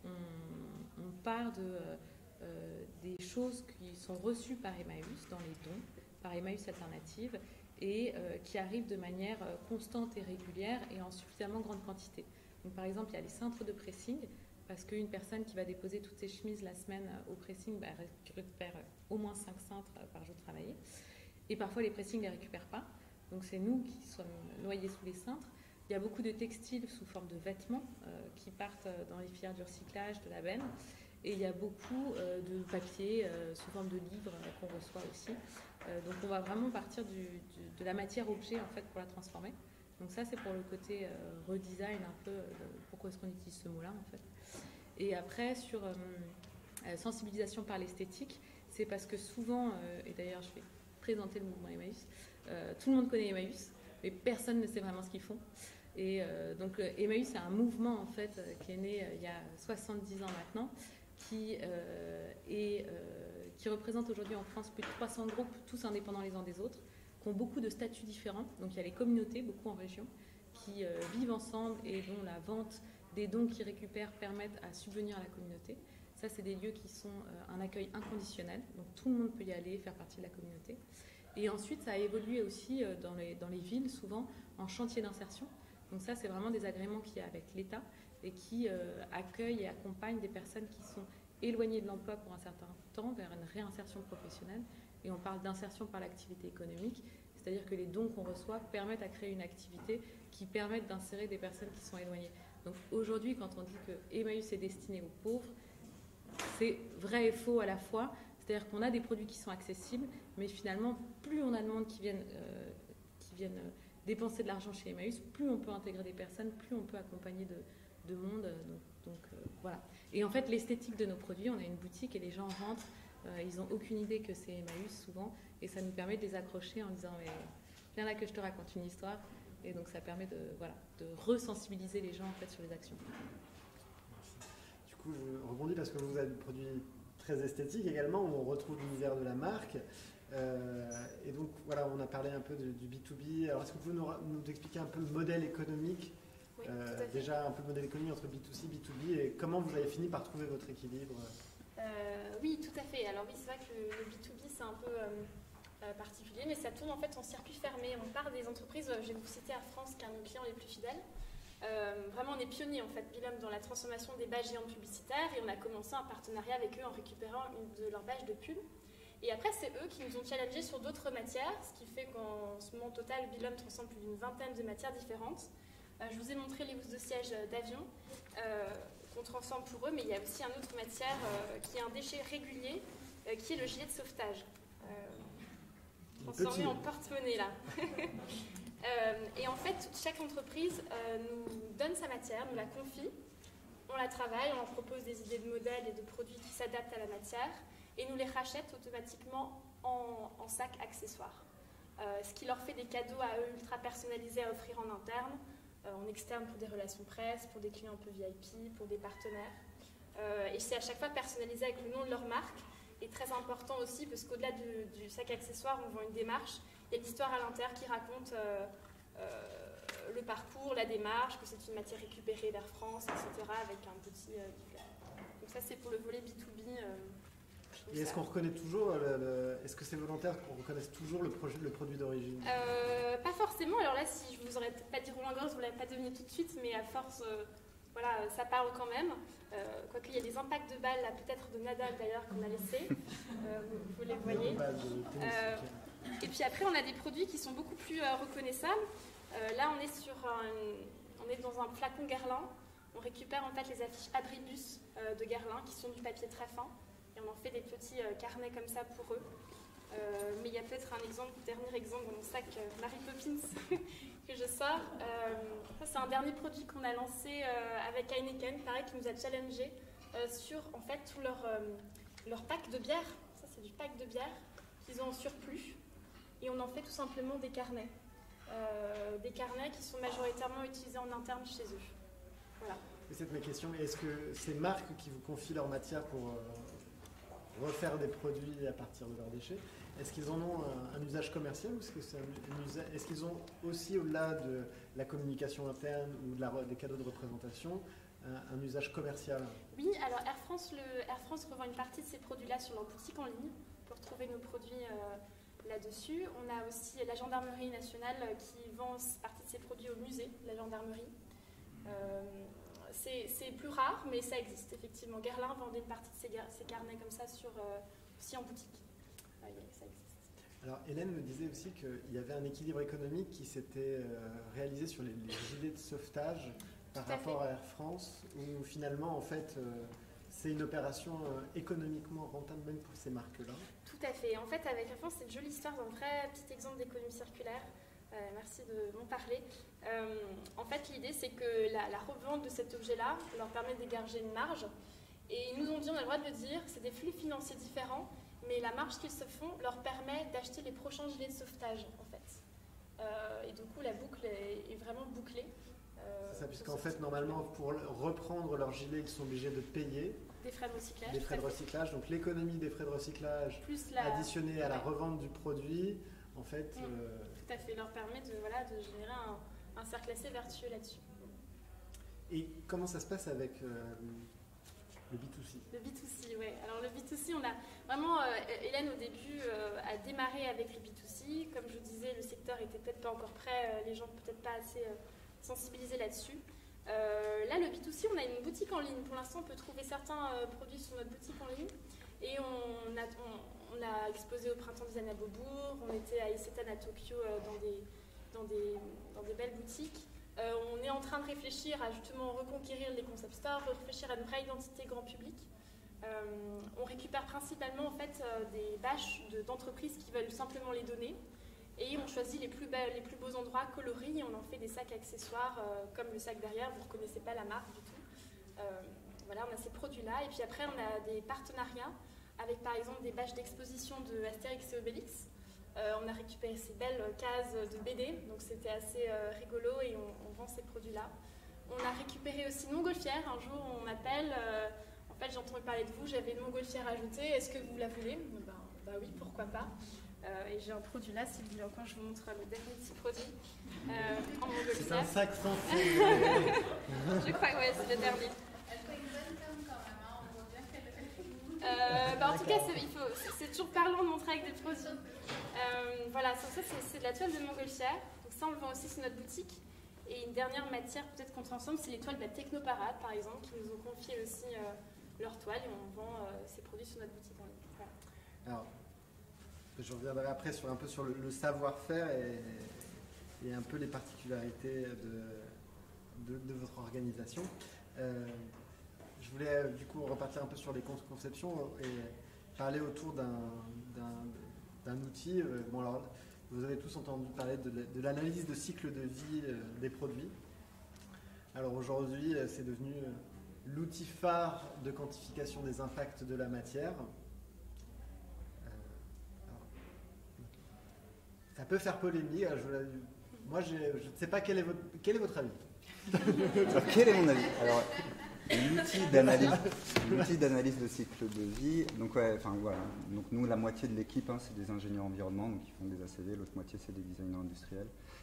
on, on part de... Euh, Euh, des choses qui sont reçues par Emmaüs dans les dons, par Emmaüs Alternative, et euh, qui arrivent de manière euh, constante et régulière et en suffisamment grande quantité. Donc, par exemple, il y a les cintres de pressing, parce qu'une personne qui va déposer toutes ses chemises la semaine au pressing bah, récupère au moins cinq cintres par jour travaillé. Et parfois, les pressings ne les récupèrent pas. Donc, c'est nous qui sommes noyés sous les cintres. Il y a beaucoup de textiles sous forme de vêtements euh, qui partent dans les filières du recyclage, de la benne. Et il y a beaucoup euh, de papier euh, sous forme de livres euh, qu'on reçoit aussi. Euh, donc on va vraiment partir du, du, de la matière objet en fait pour la transformer. Donc ça c'est pour le côté euh, redesign un peu, euh, pourquoi est-ce qu'on utilise ce mot-là en fait. Et après sur euh, euh, sensibilisation par l'esthétique, c'est parce que souvent, euh, et d'ailleurs je vais présenter le mouvement Emmaüs, euh, tout le monde connaît Emmaüs, mais personne ne sait vraiment ce qu'ils font. Et euh, donc Emmaüs c'est un mouvement en fait euh, qui est né euh, il y a soixante-dix ans maintenant, qui, euh, est, euh, qui représente aujourd'hui en France plus de trois cents groupes, tous indépendants les uns des autres, qui ont beaucoup de statuts différents. Donc il y a les communautés, beaucoup en région, qui euh, vivent ensemble et dont la vente des dons qu'ils récupèrent permettent à subvenir à la communauté. Ça, c'est des lieux qui sont euh, un accueil inconditionnel, donc tout le monde peut y aller, faire partie de la communauté. Et ensuite, ça a évolué aussi euh, dans, les, dans les villes, souvent en chantier d'insertion. Donc ça, c'est vraiment des agréments qu'il y a avec l'État et qui euh, accueillent et accompagnent des personnes qui sont éloignées de l'emploi pour un certain temps vers une réinsertion professionnelle. Et on parle d'insertion par l'activité économique, c'est-à-dire que les dons qu'on reçoit permettent à créer une activité qui permette d'insérer des personnes qui sont éloignées. Donc aujourd'hui, quand on dit que Emmaüs est destiné aux pauvres, c'est vrai et faux à la fois. C'est-à-dire qu'on a des produits qui sont accessibles, mais finalement, plus on a de monde qui viennent, euh, qui viennent euh, dépenser de l'argent chez Emmaüs, plus on peut intégrer des personnes, plus on peut accompagner de, de monde. Donc, donc euh, voilà. Et en fait, l'esthétique de nos produits, on a une boutique et les gens rentrent, euh, ils n'ont aucune idée que c'est Emmaüs souvent, et ça nous permet de les accrocher en disant mais viens là que je te raconte une histoire. Et donc ça permet de, voilà, de resensibiliser les gens en fait sur les actions. Du coup, je rebondis parce que vous avez des produits très esthétiques également, où on retrouve l'univers de la marque. Euh, et donc, voilà, on a parlé un peu de, du B deux B. Alors, est-ce que vous pouvez nous, nous expliquer un peu le modèle économique, Oui, euh, tout à fait. déjà un peu le modèle économique entre B deux C et B deux B, et comment vous avez fini par trouver votre équilibre? Euh, oui, tout à fait. Alors oui, c'est vrai que le, le B deux B, c'est un peu euh, euh, particulier, mais ça tourne en fait en circuit fermé. On part des entreprises, je vais vous citer Air France, qui est un de nos clients les plus fidèles. Euh, vraiment, on est pionnier en fait, Bilum, dans la transformation des badges géantes publicitaires, et on a commencé un partenariat avec eux en récupérant une de leurs badges de pub. Et après, c'est eux qui nous ont challengés sur d'autres matières, ce qui fait qu'en ce moment total, Bilum transforme plus d'une vingtaine de matières différentes. Euh, je vous ai montré les housses de siège d'avion euh, qu'on transforme pour eux, mais il y a aussi une autre matière euh, qui est un déchet régulier, euh, qui est le gilet de sauvetage. Euh, transformé en porte-monnaie là. Euh, et en fait, chaque entreprise euh, nous donne sa matière, nous la confie, on la travaille, on leur propose des idées de modèles et de produits qui s'adaptent à la matière, et nous les rachète automatiquement en, en sac accessoires. Euh, ce qui leur fait des cadeaux à eux ultra personnalisés à offrir en interne, euh, en externe pour des relations presse, pour des clients un peu V I P, pour des partenaires. Euh, et c'est à chaque fois personnalisé avec le nom de leur marque, et très important aussi parce qu'au-delà du, du sac accessoire, on vend une démarche. Il y a l'histoire à l'intérieur qui raconte euh, euh, le parcours, la démarche, que c'est une matière récupérée d'Air France, et cetera, avec un petit euh, livret. Donc ça, c'est pour le volet B deux B. Euh, Et est-ce qu'on reconnaît toujours, le, le, est-ce que c'est volontaire qu'on reconnaisse toujours le, projet, le produit d'origine? euh, Pas forcément. Alors là, si je vous aurais peut-être pas dit Roland Garros, vous ne l'avez pas deviné tout de suite, mais à force, euh, voilà, ça parle quand même. Euh, Quoique il y a des impacts de balles, là, peut-être de Nadal d'ailleurs, qu'on a laissé. Euh, vous, vous les voyez. Euh, et puis après, on a des produits qui sont beaucoup plus euh, reconnaissables. Euh, là, on est sur un, on est dans un flacon Guerlain. On récupère en fait les affiches Abribus euh, de Guerlain, qui sont du papier très fin. Et on en fait des petits euh, carnets comme ça pour eux. Euh, mais il y a peut-être un exemple, dernier exemple dans mon sac euh, Mary Poppins que je sors. Euh, ça, c'est un dernier produit qu'on a lancé euh, avec Heineken, pareil, qui nous a challengé euh, sur en fait tout leur, euh, leur pack de bière. Ça, c'est du pack de bière qu'ils ont en surplus. Et on en fait tout simplement des carnets. Euh, des carnets qui sont majoritairement utilisés en interne chez eux. Voilà. Et c'est ma question. Est-ce que ces marques qui vous confient leur matière pour euh, refaire des produits à partir de leurs déchets, est-ce qu'ils en ont un, un usage commercial ou est-ce, que c'est un, un usage, est-ce qu'ils ont aussi, au-delà de la communication interne ou de la, des cadeaux de représentation, un, un usage commercial? Oui, alors Air France, le, Air France revend une partie de ces produits-là sur leur boutique en ligne pour trouver nos produits euh, là-dessus. On a aussi la Gendarmerie nationale qui vend partie de ses produits au musée de la Gendarmerie. Euh, c'est, c'est plus rare, mais ça existe effectivement. Guerlain vendait une partie de ses, ses carnets comme ça sur, euh, aussi en boutique. Ah, oui, ça existe. Alors Hélène me disait aussi qu'il y avait un équilibre économique qui s'était euh, réalisé sur les, les gilets de sauvetage par Tout à rapport fait. à Air France, où finalement en fait euh, c'est une opération euh, économiquement rentable même pour ces marques-là. Tout à fait. En fait, avec Air France, c'est une jolie histoire d'un vrai petit exemple d'économie circulaire. Euh, merci de m'en parler. Euh, en fait, l'idée, c'est que la, la revente de cet objet-là leur permet d'égarger une marge. Et ils nous ont dit, on a le droit de le dire, c'est des flux financiers différents, mais la marge qu'ils se font leur permet d'acheter les prochains gilets de sauvetage, en fait. Euh, et du coup, la boucle est, est vraiment bouclée. Euh, C'est ça, puisqu'en fait, normalement, pour reprendre leurs gilets, ils sont obligés de payer des frais de recyclage. des frais de recyclage. Donc l'économie des frais de recyclage plus la... additionnée à la ouais. revente du produit, en fait... Mmh. Euh... Tout à fait, leur permet de, voilà, de générer un, un cercle assez vertueux là-dessus. Et comment ça se passe avec euh, le B deux C? Le B deux C, oui. Alors le B deux C, on a vraiment, euh, Hélène au début euh, a démarré avec le B deux C. Comme je vous disais, le secteur était peut-être pas encore prêt, euh, les gens peut-être pas assez euh, sensibilisés là-dessus. Euh, là, le B deux C, on a une boutique en ligne. Pour l'instant, on peut trouver certains euh, produits sur notre boutique en ligne. Et on a, on, on a exposé au Printemps Design à Beaubourg, on était à Isetan à Tokyo euh, dans, des, dans, des, dans des belles boutiques. Euh, on est en train de réfléchir à justement reconquérir les concept stores, réfléchir à une vraie identité grand public. Euh, on récupère principalement en fait euh, des bâches de, d'entreprises qui veulent simplement les donner. Et on choisit les plus, be- les plus beaux endroits coloris et on en fait des sacs accessoires euh, comme le sac derrière, vous ne reconnaissez pas la marque du tout. Euh, voilà, on a ces produits-là. Et puis après, on a des partenariats avec par exemple des bâches d'exposition de Astérix et Obélix. Euh, on a récupéré ces belles cases de B D, donc c'était assez euh, rigolo et on, on vend ces produits-là. On a récupéré aussi Montgolfière. Un jour, on appelle, euh, En fait, j'ai entendu parler de vous, j'avais une montgolfière ajoutée, est-ce que vous la voulez? Ben, bah oui, pourquoi pas. Euh, et j'ai un produit là, si vous voulez encore, je vous montre le dernier petit produit euh, en montgolfière. C'est un sac censé. Je crois que ouais, c'est le dernier. Euh, bah en tout cas, c'est, il faut, c'est, c'est toujours parlant de montrer avec des produits. Euh, voilà, ça, ça c'est, c'est de la toile de montgolfière. Donc ça, on le vend aussi sur notre boutique. Et une dernière matière, peut-être qu'on ensemble, c'est les toiles de la Technoparade, par exemple, qui nous ont confié aussi euh, leurs toiles et on vend euh, ces produits sur notre boutique en ligne. Voilà. Alors, je reviendrai après sur un peu sur le, le savoir-faire et, et un peu les particularités de, de, de votre organisation. Euh, je voulais du coup repartir un peu sur les conceptions et parler autour d'un, d'un, d'un outil. Bon, alors, vous avez tous entendu parler de, de l'analyse de cycle de vie des produits. Alors aujourd'hui, c'est devenu l'outil phare de quantification des impacts de la matière. Alors, ça peut faire polémique. Je, moi, je ne sais pas quel est votre, quel est votre avis. Alors, quel est mon avis? Alors, l'outil d'analyse, l'outil d'analyse de cycle de vie, donc, ouais, enfin, voilà. Donc nous, la moitié de l'équipe, hein, c'est des ingénieurs environnement, donc ils font des A C V, l'autre moitié, c'est des designers industriels.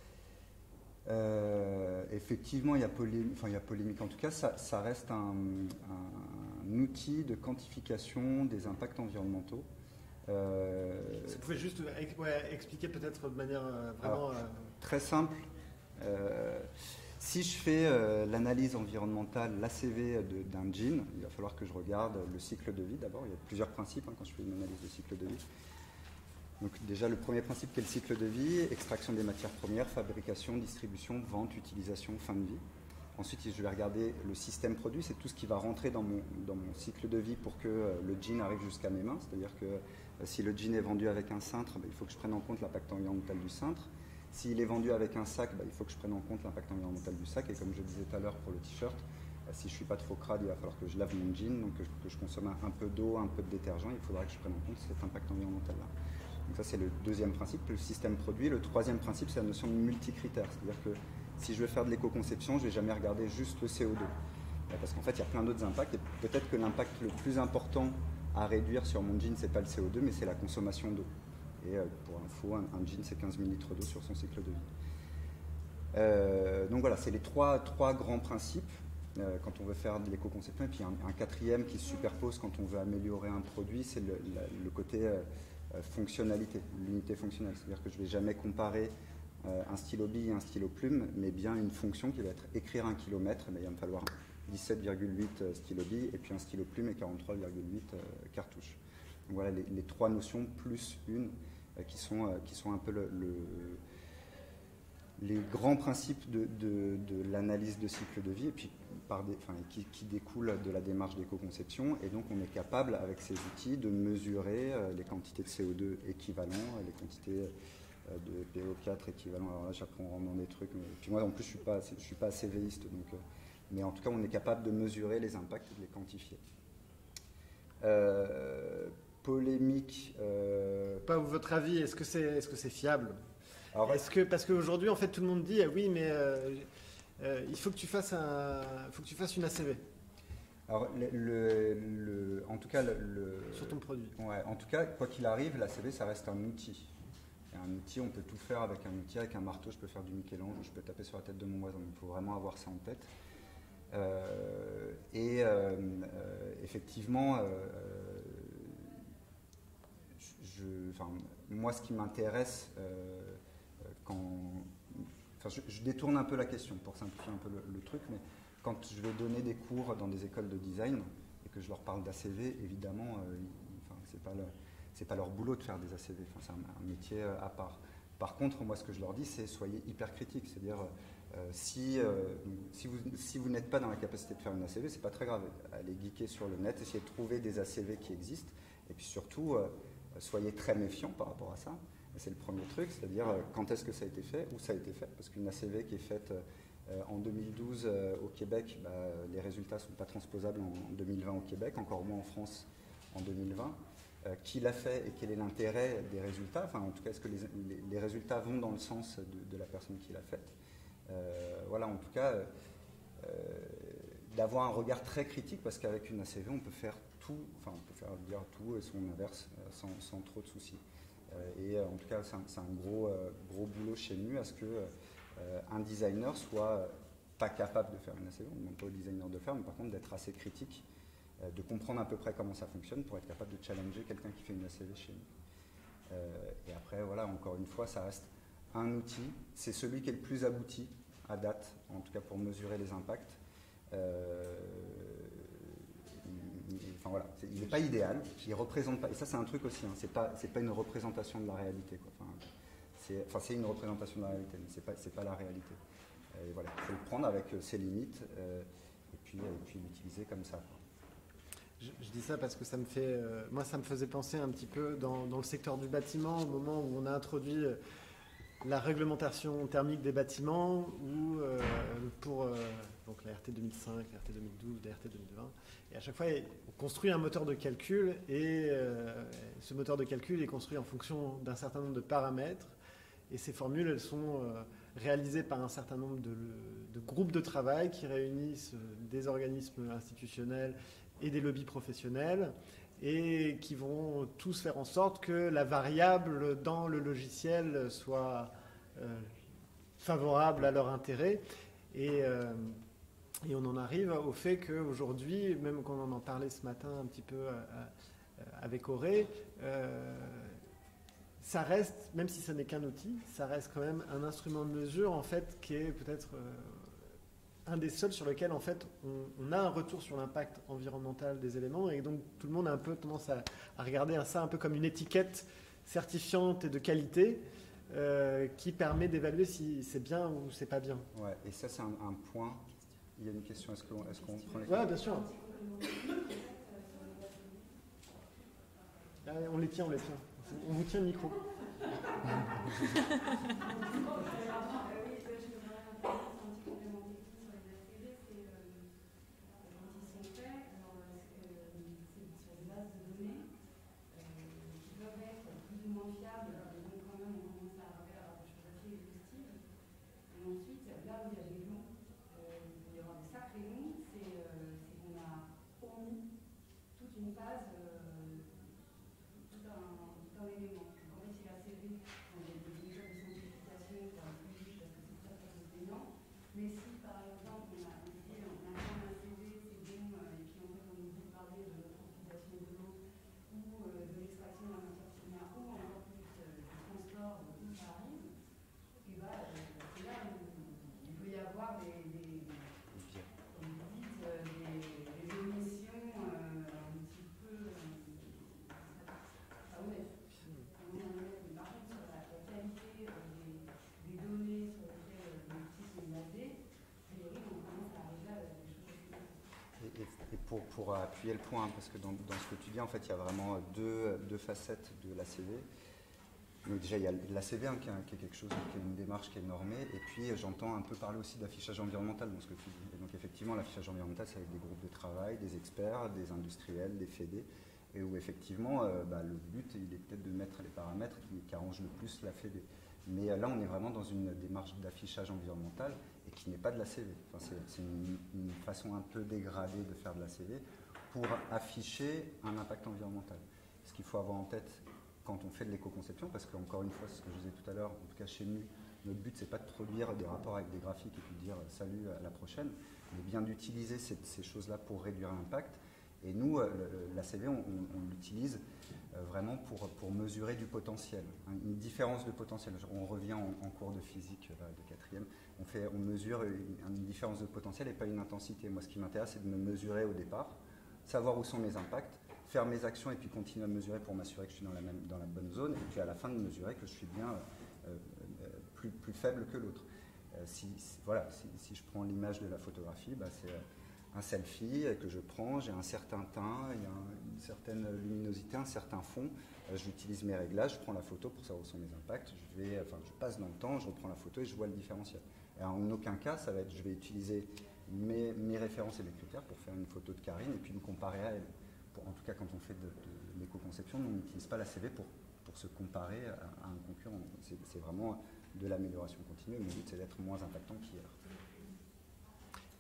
Euh, effectivement, il y, a polé... enfin, il y a polémique. En tout cas, ça, ça reste un, un outil de quantification des impacts environnementaux. Euh... Vous pouvez juste ouais, expliquer peut-être de manière euh, vraiment... Alors, euh... très simple. Euh... Si je fais euh, l'analyse environnementale, l'A C V de, d'un jean, il va falloir que je regarde le cycle de vie d'abord. Il y a plusieurs principes hein, quand je fais une analyse de cycle de vie. Donc déjà, le premier principe qui est le cycle de vie, extraction des matières premières, fabrication, distribution, vente, utilisation, fin de vie. Ensuite, je vais regarder le système produit, c'est tout ce qui va rentrer dans mon, dans mon cycle de vie pour que euh, le jean arrive jusqu'à mes mains. C'est-à-dire que euh, si le jean est vendu avec un cintre, ben, il faut que je prenne en compte l'impact environnemental du cintre. S'il est vendu avec un sac, bah, il faut que je prenne en compte l'impact environnemental du sac. Et comme je disais tout à l'heure pour le t-shirt, bah, si je ne suis pas trop crade, il va falloir que je lave mon jean, donc que je, que je consomme un, un peu d'eau, un peu de détergent. Il faudra que je prenne en compte cet impact environnemental-là. Donc ça, c'est le deuxième principe, le système produit. Le troisième principe, c'est la notion de multicritères. C'est-à-dire que si je veux faire de l'éco-conception, je ne vais jamais regarder juste le C O deux. Parce qu'en fait, il y a plein d'autres impacts. Et peut-être que l'impact le plus important à réduire sur mon jean, ce n'est pas le C O deux, mais c'est la consommation d'eau. Et pour info, un, un jean, c'est quinze millilitres d'eau sur son cycle de vie. Euh, donc voilà, c'est les trois, trois grands principes euh, quand on veut faire de l'éco-conception. Et puis un, un quatrième qui se superpose quand on veut améliorer un produit, c'est le, la, le côté euh, fonctionnalité, l'unité fonctionnelle. C'est-à-dire que je ne vais jamais comparer euh, un stylo bille et un stylo plume, mais bien une fonction qui va être écrire un kilomètre. Mais il va me falloir dix-sept virgule huit stylo bille et puis un stylo plume et quarante-trois virgule huit euh, cartouches. Donc voilà les, les trois notions plus une Qui sont, qui sont un peu le, le, les grands principes de, de, de l'analyse de cycle de vie et puis par des, enfin, qui, qui découlent de la démarche d'éco-conception. Et donc on est capable avec ces outils de mesurer les quantités de C O deux équivalents, les quantités de P O quatre équivalents. Alors là, après on rentre dans des trucs. Mais, puis moi en plus je ne suis pas, je suis pas assez véiste, donc, mais en tout cas on est capable de mesurer les impacts et de les quantifier. Euh, polémique. Euh... Pas votre avis, est-ce que c'est, est-ce que c'est fiable? Alors, est-ce que, parce qu'aujourd'hui, en fait, tout le monde dit, ah oui, mais euh, euh, il faut que tu fasses un, faut que tu fasses une A C V. Alors, le, le, le, en tout cas, le, le, sur ton produit. Ouais, en tout cas, quoi qu'il arrive, l'A C V, ça reste un outil. Et un outil, on peut tout faire avec un outil, avec un marteau, je peux faire du Michel-Ange, je peux taper sur la tête de mon voisin. Il faut vraiment avoir ça en tête. Euh, et euh, euh, effectivement, euh, Je, enfin, moi, ce qui m'intéresse, euh, quand, enfin, je, je détourne un peu la question pour simplifier un peu le, le truc, mais quand je vais donner des cours dans des écoles de design et que je leur parle d'A C V, évidemment, euh, enfin, c'est pas le, c'est pas leur boulot de faire des A C V, enfin, c'est un, un métier à part. Par contre, moi, ce que je leur dis, c'est soyez hyper critiques, c'est-à-dire euh, si, euh, si vous, si vous n'êtes pas dans la capacité de faire une A C V, c'est pas très grave. Allez geeker sur le net, essayez de trouver des A C V qui existent, et puis surtout euh, soyez très méfiants par rapport à ça. C'est le premier truc, c'est-à-dire euh, quand est-ce que ça a été fait, où ça a été fait, parce qu'une A C V qui est faite euh, en deux mille douze euh, au Québec, bah, les résultats ne sont pas transposables en deux mille vingt au Québec, encore moins en France en deux mille vingt. Euh, qui l'a fait et quel est l'intérêt des résultats, enfin en tout cas est-ce que les, les, les résultats vont dans le sens de, de la personne qui l'a fait. Euh, voilà, en tout cas, euh, d'avoir un regard très critique, parce qu'avec une A C V, on peut faire tout, enfin on peut faire dire tout et son inverse euh, sans, sans trop de soucis. Euh, et euh, en tout cas, c'est un, c'est un gros, euh, gros boulot chez nous à ce que euh, un designer soit pas capable de faire une A C V, on ne demande pas au designer de le faire, mais par contre d'être assez critique, euh, de comprendre à peu près comment ça fonctionne pour être capable de challenger quelqu'un qui fait une A C V chez nous. Euh, et après, voilà, encore une fois, ça reste un outil, c'est celui qui est le plus abouti à date, en tout cas pour mesurer les impacts. Euh, Enfin, voilà, il n'est pas idéal, il représente pas, et ça c'est un truc aussi, hein, c'est pas, c'est pas une représentation de la réalité, quoi. Enfin, c'est, enfin, c'est une représentation de la réalité, mais c'est pas, c'est pas la réalité. Et voilà, il faut le prendre avec ses limites euh, et puis, et puis l'utiliser comme ça, quoi. Je, je dis ça parce que ça me fait, euh, moi ça me faisait penser un petit peu dans, dans le secteur du bâtiment, au moment où on a introduit euh, la réglementation thermique des bâtiments, ou euh, pour euh, donc la R T deux mille cinq, la R T deux mille douze, la R T deux mille vingt. Et à chaque fois, on construit un moteur de calcul, et euh, ce moteur de calcul est construit en fonction d'un certain nombre de paramètres. Et ces formules, elles sont euh, réalisées par un certain nombre de, de groupes de travail qui réunissent des organismes institutionnels et des lobbies professionnels, et qui vont tous faire en sorte que la variable dans le logiciel soit euh, favorable à leur intérêt. Et, euh, et on en arrive au fait qu'aujourd'hui, même quand on en parlait ce matin un petit peu à, à, avec Auré, euh, ça reste, même si ce n'est qu'un outil, ça reste quand même un instrument de mesure en fait qui est peut-être euh, un des seuls sur lequel en fait on, on a un retour sur l'impact environnemental des éléments, et donc tout le monde a un peu tendance à, à regarder ça un peu comme une étiquette certifiante et de qualité euh, qui permet d'évaluer si c'est bien ou c'est pas bien. Ouais, et ça c'est un, un point. Il y a une question, est-ce qu'on, est-ce qu'on prend les questions ? Ouais, bien sûr. Allez, on les tient, on les tient. On vous tient le micro. Pour, pour appuyer le point, parce que dans, dans ce que tu dis, en fait, il y a vraiment deux, deux facettes de l'A C V. Donc déjà, il y a l'A C V hein, qui, est, qui est quelque chose, qui est une démarche qui est normée, et puis j'entends un peu parler aussi d'affichage environnemental dans ce que tu dis. Et donc effectivement, l'affichage environnemental, c'est avec des groupes de travail, des experts, des industriels, des fédés, et où effectivement, euh, bah, le but, il est peut-être de mettre les paramètres qui, qui arrangent le plus la fédé. Mais euh, là, on est vraiment dans une démarche d'affichage environnemental, et qui n'est pas de l'A C V. Enfin, c'est, c'est une, une façon un peu dégradée de faire de l'A C V pour afficher un impact environnemental. Ce qu'il faut avoir en tête quand on fait de l'éco-conception, parce qu'encore une fois, c'est ce que je disais tout à l'heure, en tout cas chez nous, notre but, c'est pas de produire des rapports avec des graphiques et puis de dire « salut, à la prochaine », mais bien d'utiliser ces, ces choses-là pour réduire l'impact. Et nous, l'A C V, on, on, on l'utilise vraiment pour, pour mesurer du potentiel, une différence de potentiel. On revient en, en cours de physique là, de quatrième, on, fait, on mesure une, une différence de potentiel et pas une intensité. Moi, ce qui m'intéresse, c'est de me mesurer au départ, savoir où sont mes impacts, faire mes actions et puis continuer à mesurer pour m'assurer que je suis dans la, même, dans la bonne zone, et puis à la fin de mesurer que je suis bien euh, euh, plus, plus faible que l'autre. Euh, si, si, voilà, si, si je prends l'image de la photographie, bah, c'est un selfie que je prends, j'ai un certain teint, il y a un, une certaine luminosité, un certain fond, euh, j'utilise mes réglages, je prends la photo pour savoir où sont mes impacts, je, vais, enfin, je passe dans le temps, je reprends la photo et je vois le différentiel. Et en aucun cas, ça va être, je vais utiliser mes, mes références et mes critères pour faire une photo de Karine et puis me comparer à elle. Pour, en tout cas, quand on fait de, de l'éco-conception, on n'utilise pas la C V pour, pour se comparer à, à un concurrent. C'est, c'est vraiment de l'amélioration continue, mais le but c'est d'être moins impactant qu'hier.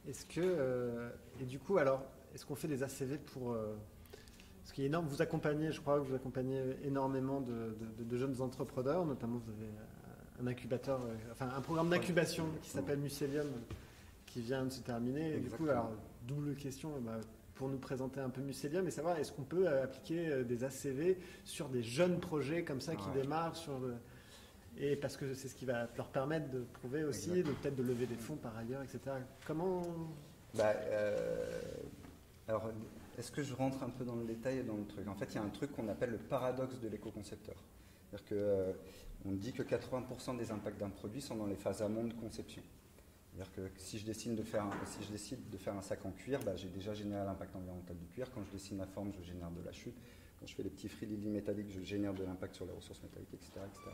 Est-ce que, euh, et du coup, alors, est-ce qu'on fait des A C V pour... Euh, ce qui est énorme, vous accompagnez, je crois que vous accompagnez énormément de, de, de jeunes entrepreneurs, notamment vous avez un incubateur, euh, enfin un programme d'incubation qui s'appelle Mucelium, qui vient de se terminer. Et du coup, alors, double question, bah, pour nous présenter un peu Mucelium et savoir, est-ce qu'on peut euh, appliquer euh, des A C V sur des jeunes projets comme ça qui ouais. démarrent sur le... Et parce que c'est ce qui va leur permettre de prouver aussi, de peut-être de lever des fonds par ailleurs, et cetera. Comment... Bah, euh, alors, est-ce que je rentre un peu dans le détail dans le truc? En fait, il y a un truc qu'on appelle le paradoxe de l'éco-concepteur. C'est-à-dire qu'on euh, dit que quatre-vingts pour cent des impacts d'un produit sont dans les phases amont de conception. C'est-à-dire que si je décide de faire un, si je décide de faire un sac en cuir, bah, j'ai déjà généré l'impact environnemental du cuir. Quand je dessine la forme, je génère de la chute. Quand je fais les petits frillis métalliques, je génère de l'impact sur les ressources métalliques, et cetera, et cetera.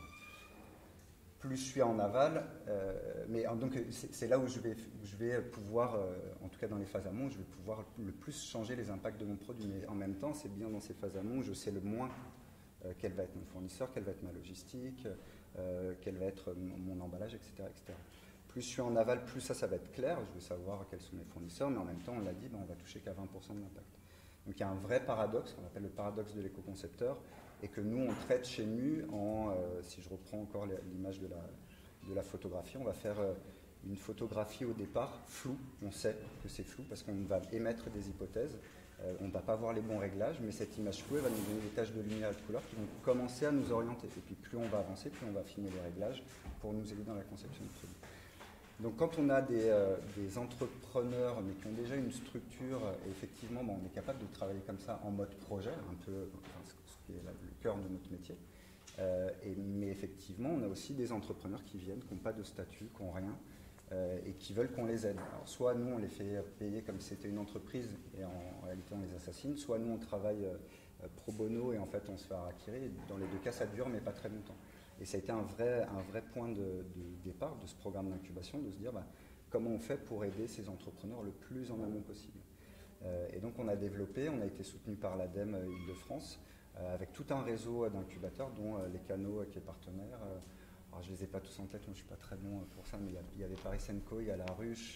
Plus je suis en aval, euh, mais donc c'est là où je vais, où je vais pouvoir, euh, en tout cas dans les phases amont, je vais pouvoir le plus changer les impacts de mon produit. Mais en même temps, c'est bien dans ces phases amont où je sais le moins euh, quel va être mon fournisseur, quelle va être ma logistique, euh, quel va être mon, mon emballage, et cetera, et cetera. Plus je suis en aval, plus ça, ça va être clair. Je veux savoir quels sont mes fournisseurs, mais en même temps, on l'a dit, ben, on va toucher qu'à vingt pour cent de l'impact. Donc il y a un vrai paradoxe qu'on appelle le paradoxe de l'éco-concepteur, et que nous, on traite chez Mu en, euh, si je reprends encore l'image de la, de la photographie, on va faire euh, une photographie au départ floue. On sait que c'est flou parce qu'on va émettre des hypothèses. Euh, on ne va pas voir les bons réglages, mais cette image floue, elle va nous donner des taches de lumière et de couleur qui vont commencer à nous orienter. Et puis plus on va avancer, plus on va affiner les réglages pour nous aider dans la conception du produit. Donc quand on a des, euh, des entrepreneurs, mais qui ont déjà une structure, et effectivement, bon, on est capable de travailler comme ça en mode projet, un peu, enfin, ce qui est la, le cœur de notre métier. Euh, et, mais effectivement, on a aussi des entrepreneurs qui viennent, qui n'ont pas de statut, qui n'ont rien, euh, et qui veulent qu'on les aide. Alors, soit nous, on les fait payer comme si c'était une entreprise, et en, en réalité, on les assassine, soit nous, on travaille euh, pro bono, et en fait, on se fait harakiri. Dans les deux cas, ça dure, mais pas très longtemps. Et ça a été un vrai, un vrai point de, de départ de ce programme d'incubation, de se dire bah, comment on fait pour aider ces entrepreneurs le plus en amont possible. Euh, et donc on a développé, on a été soutenu par l'ADEME Île-de-France, euh, avec tout un réseau d'incubateurs, dont euh, les Canaux euh, qui est partenaire. Euh, alors je ne les ai pas tous en tête, moi je ne suis pas très bon pour ça, mais il y, a, il y avait Paris Senco, il y a La Ruche,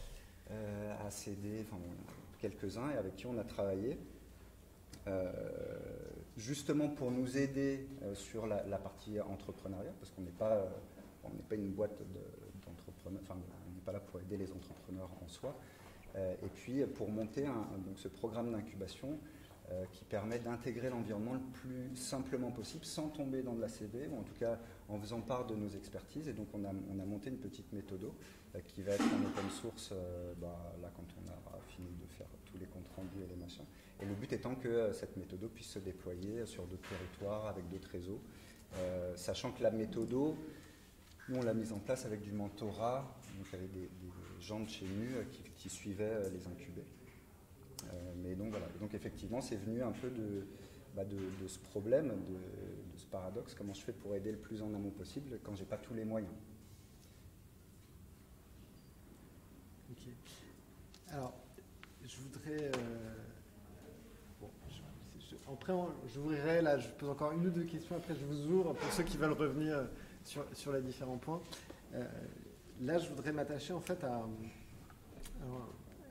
euh, A C D, enfin bon, quelques-uns, et avec qui on a travaillé. Euh, justement pour nous aider euh, sur la, la partie entrepreneuriat, parce qu'on n'est pas, euh, on n'est pas une boîte d'entrepreneurs, enfin on n'est pas là pour aider les entrepreneurs en soi, euh, et puis pour monter un, donc ce programme d'incubation euh, qui permet d'intégrer l'environnement le plus simplement possible, sans tomber dans de la C V, ou en tout cas en faisant part de nos expertises. Et donc on a, on a monté une petite méthode euh, qui va être en open source, euh, bah, là quand on aura fini de faire tous les comptes rendus et les machins. Et le but étant que euh, cette méthode puisse se déployer sur d'autres territoires, avec d'autres réseaux, euh, sachant que la méthode, nous on l'a mise en place avec du mentorat, donc avec des, des gens de chez Mu euh, qui, qui suivaient euh, les incubés. Euh, mais donc voilà, donc effectivement c'est venu un peu de, bah de, de ce problème, de, de ce paradoxe, comment je fais pour aider le plus en amont possible quand j'ai pas tous les moyens. Ok. Alors, je voudrais... Euh, bon, je, je, après, j'ouvrirai, là, je pose encore une ou deux questions, après je vous ouvre pour ceux qui veulent revenir sur, sur les différents points. Euh, là, je voudrais m'attacher en fait à... Alors,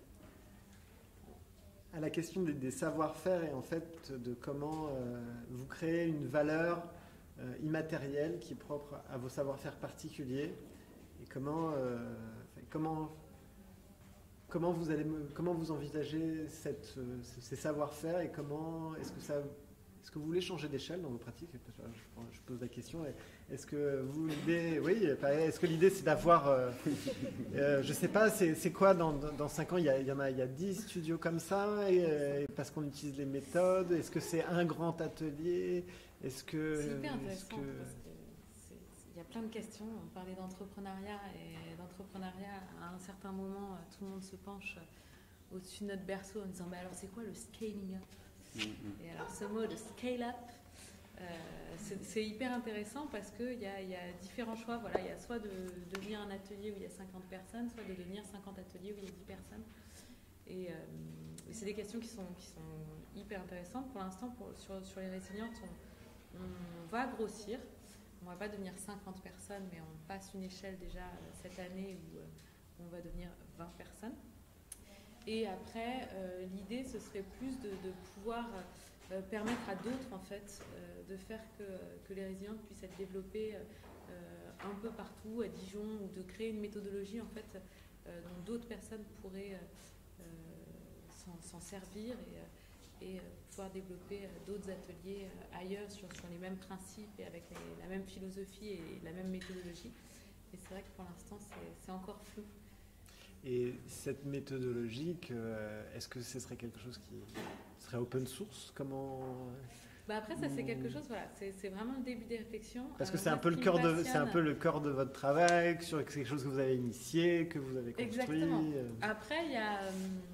à la question des, des savoir-faire et en fait de comment euh, vous créez une valeur euh, immatérielle qui est propre à vos savoir-faire particuliers et comment, euh, comment, comment, vous allez, comment vous envisagez cette, euh, ces savoir-faire et comment est-ce que ça, est-ce que vous voulez changer d'échelle dans vos pratiques? Je pose la question. Est-ce que vous l'idée, oui, est-ce que l'idée c'est d'avoir, euh, euh, je sais pas, c'est, c'est quoi dans, dans cinq ans, il y, a, il y en a, il y a dix studios comme ça, et, et parce qu'on utilise les méthodes. Est-ce que c'est un grand atelier? Est-ce que c'est hyper intéressant que... parce que c'est, il y a plein de questions. On parlait d'entrepreneuriat et d'entrepreneuriat. À un certain moment, tout le monde se penche au-dessus de notre berceau en disant, mais alors c'est quoi le scaling up? Et alors ce mot de scale up, euh, c'est, c'est hyper intéressant parce qu'il y a, y a différents choix. Voilà, il y a soit de, de devenir un atelier où il y a cinquante personnes, soit de devenir cinquante ateliers où il y a dix personnes. Et, euh, et c'est des questions qui sont, qui sont hyper intéressantes. Pour l'instant, pour, sur, sur les résilientes, on, on va grossir. On ne va pas devenir cinquante personnes, mais on passe une échelle déjà euh, cette année où euh, on va devenir vingt personnes. Et après, euh, l'idée, ce serait plus de, de pouvoir euh, permettre à d'autres, en fait, euh, de faire que, que les résilientes puissent être développées euh, un peu partout, à Dijon, ou de créer une méthodologie, en fait, euh, dont d'autres personnes pourraient euh, s'en, s'en servir et, et pouvoir développer d'autres ateliers ailleurs sur, sur les mêmes principes et avec les, la même philosophie et la même méthodologie. Et c'est vrai que pour l'instant, c'est, c'est encore flou. Et cette méthodologie, euh, est-ce que ce serait quelque chose qui serait open source? Comment bah après, ça c'est quelque chose, voilà, c'est, c'est vraiment le début des réflections. Parce que euh, c'est, moi, un peu le qui cœur me de, passionne- c'est un peu le cœur de votre travail, sur quelque chose que vous avez initié, que vous avez construit. Exactement. euh. Après, il y a, euh,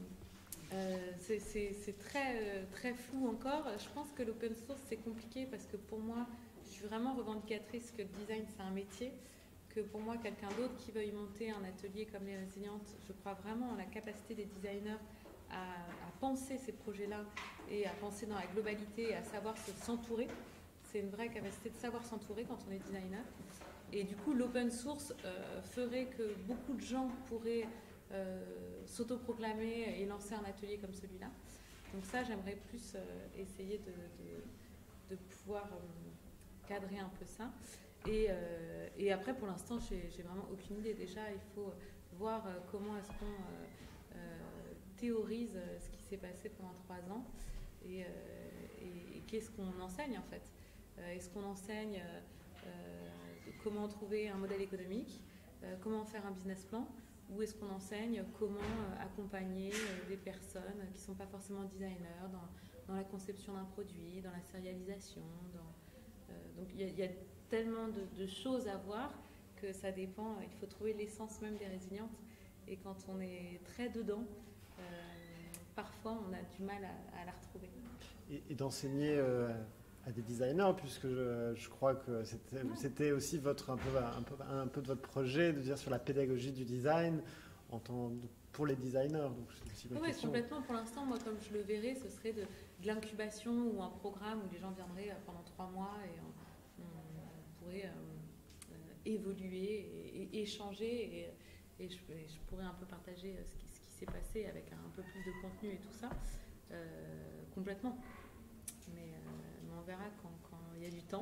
euh, c'est, c'est, c'est très, euh, très flou encore. Je pense que l'open source c'est compliqué parce que pour moi, je suis vraiment revendicatrice que le design c'est un métier. Que pour moi, quelqu'un d'autre qui veuille monter un atelier comme les Résilientes, je crois vraiment en la capacité des designers à, à penser ces projets-là et à penser dans la globalité et à savoir se, s'entourer. C'est une vraie capacité de savoir s'entourer quand on est designer. Et du coup, l'open source euh, ferait que beaucoup de gens pourraient euh, s'autoproclamer et lancer un atelier comme celui-là. Donc ça, j'aimerais plus euh, essayer de, de, de pouvoir euh, cadrer un peu ça. Et, euh, et après, pour l'instant, j'ai, j'ai vraiment aucune idée. Déjà, il faut voir euh, comment est-ce qu'on euh, euh, théorise euh, ce qui s'est passé pendant trois ans et, euh, et, et qu'est-ce qu'on enseigne en fait. Euh, est-ce qu'on enseigne euh, euh, comment trouver un modèle économique, euh, comment faire un business plan, ou est-ce qu'on enseigne comment euh, accompagner euh, des personnes qui ne sont pas forcément designers dans, dans la conception d'un produit, dans la sérialisation, dans, euh, donc il y, y a tellement de, de choses à voir que ça dépend, il faut trouver l'essence même des résilientes et quand on est très dedans, euh, parfois on a du mal à, à la retrouver. Et, et d'enseigner euh, à des designers, puisque je, je crois que c'était, c'était aussi votre, un, peu, un, peu, un peu de votre projet de dire sur la pédagogie du design en tant, pour les designers. Donc c'est aussi ma Oui, question. complètement. Pour l'instant, moi comme je le verrais, ce serait de, de l'incubation ou un programme où les gens viendraient pendant trois mois et on, pourrait euh, euh, évoluer et, et échanger et, et, je, et je pourrais un peu partager ce qui, ce qui s'est passé avec un, un peu plus de contenu et tout ça euh, complètement mais, euh, mais on verra quand, quand il y a du temps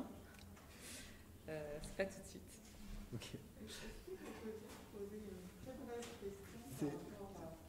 euh, c'est pas tout de suite. Ok. Est-ce que je peux vous poser une très brève question C'est... par rapport à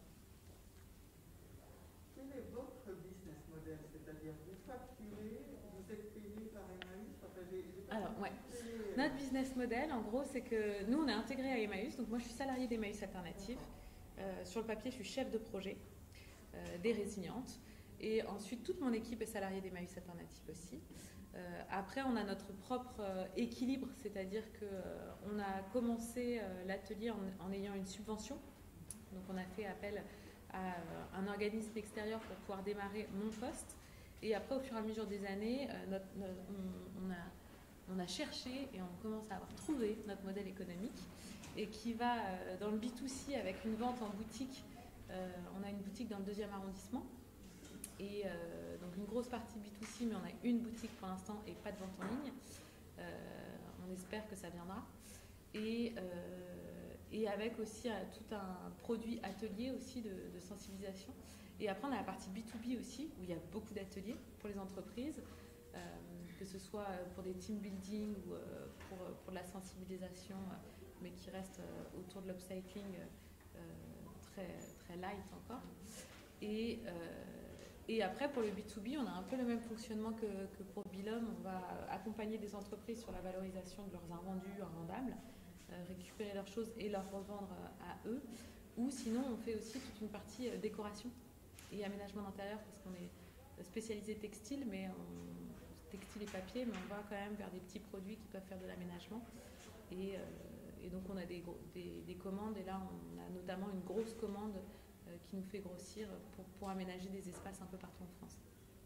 quel est votre business model, c'est-à-dire vous facturez, vous êtes payé par Emmaüs, enfin, j'ai, j'ai pas Alors, ouais. les... Notre business model, en gros, c'est que nous, on est intégré à Emmaüs. Donc, moi, je suis salariée d'Emmaüs Alternative. Euh, sur le papier, je suis chef de projet euh, des Résilientes. Et ensuite, toute mon équipe est salariée d'Emmaüs Alternative aussi. Euh, après, on a notre propre euh, équilibre, c'est-à-dire qu'on euh, a commencé euh, l'atelier en, en ayant une subvention. Donc, on a fait appel à euh, un organisme extérieur pour pouvoir démarrer mon poste. Et après, au fur et à mesure des années, euh, notre, notre, on, on a On a cherché et on commence à avoir trouvé notre modèle économique et qui va euh, dans le B deux C avec une vente en boutique. Euh, on a une boutique dans le deuxième arrondissement et euh, donc une grosse partie B deux C, mais on a une boutique pour l'instant et pas de vente en ligne. Euh, on espère que ça viendra. Et, euh, et avec aussi euh, tout un produit atelier aussi de, de sensibilisation. Et après, on a la partie B deux B aussi, où il y a beaucoup d'ateliers pour les entreprises. Euh, que ce soit pour des team building ou pour, pour de la sensibilisation, mais qui reste autour de l'upcycling très, très light encore. Et, et après, pour le B deux B, on a un peu le même fonctionnement que, que pour Bilum. On va accompagner des entreprises sur la valorisation de leurs invendus, invendables, récupérer leurs choses et leur revendre à eux. Ou sinon, on fait aussi toute une partie décoration et aménagement d'intérieur, parce qu'on est spécialisé textile, mais on textile et papier, mais on va quand même vers des petits produits qui peuvent faire de l'aménagement. Et, euh, et donc on a des, des, des commandes, et là on a notamment une grosse commande euh, qui nous fait grossir pour, pour aménager des espaces un peu partout en France.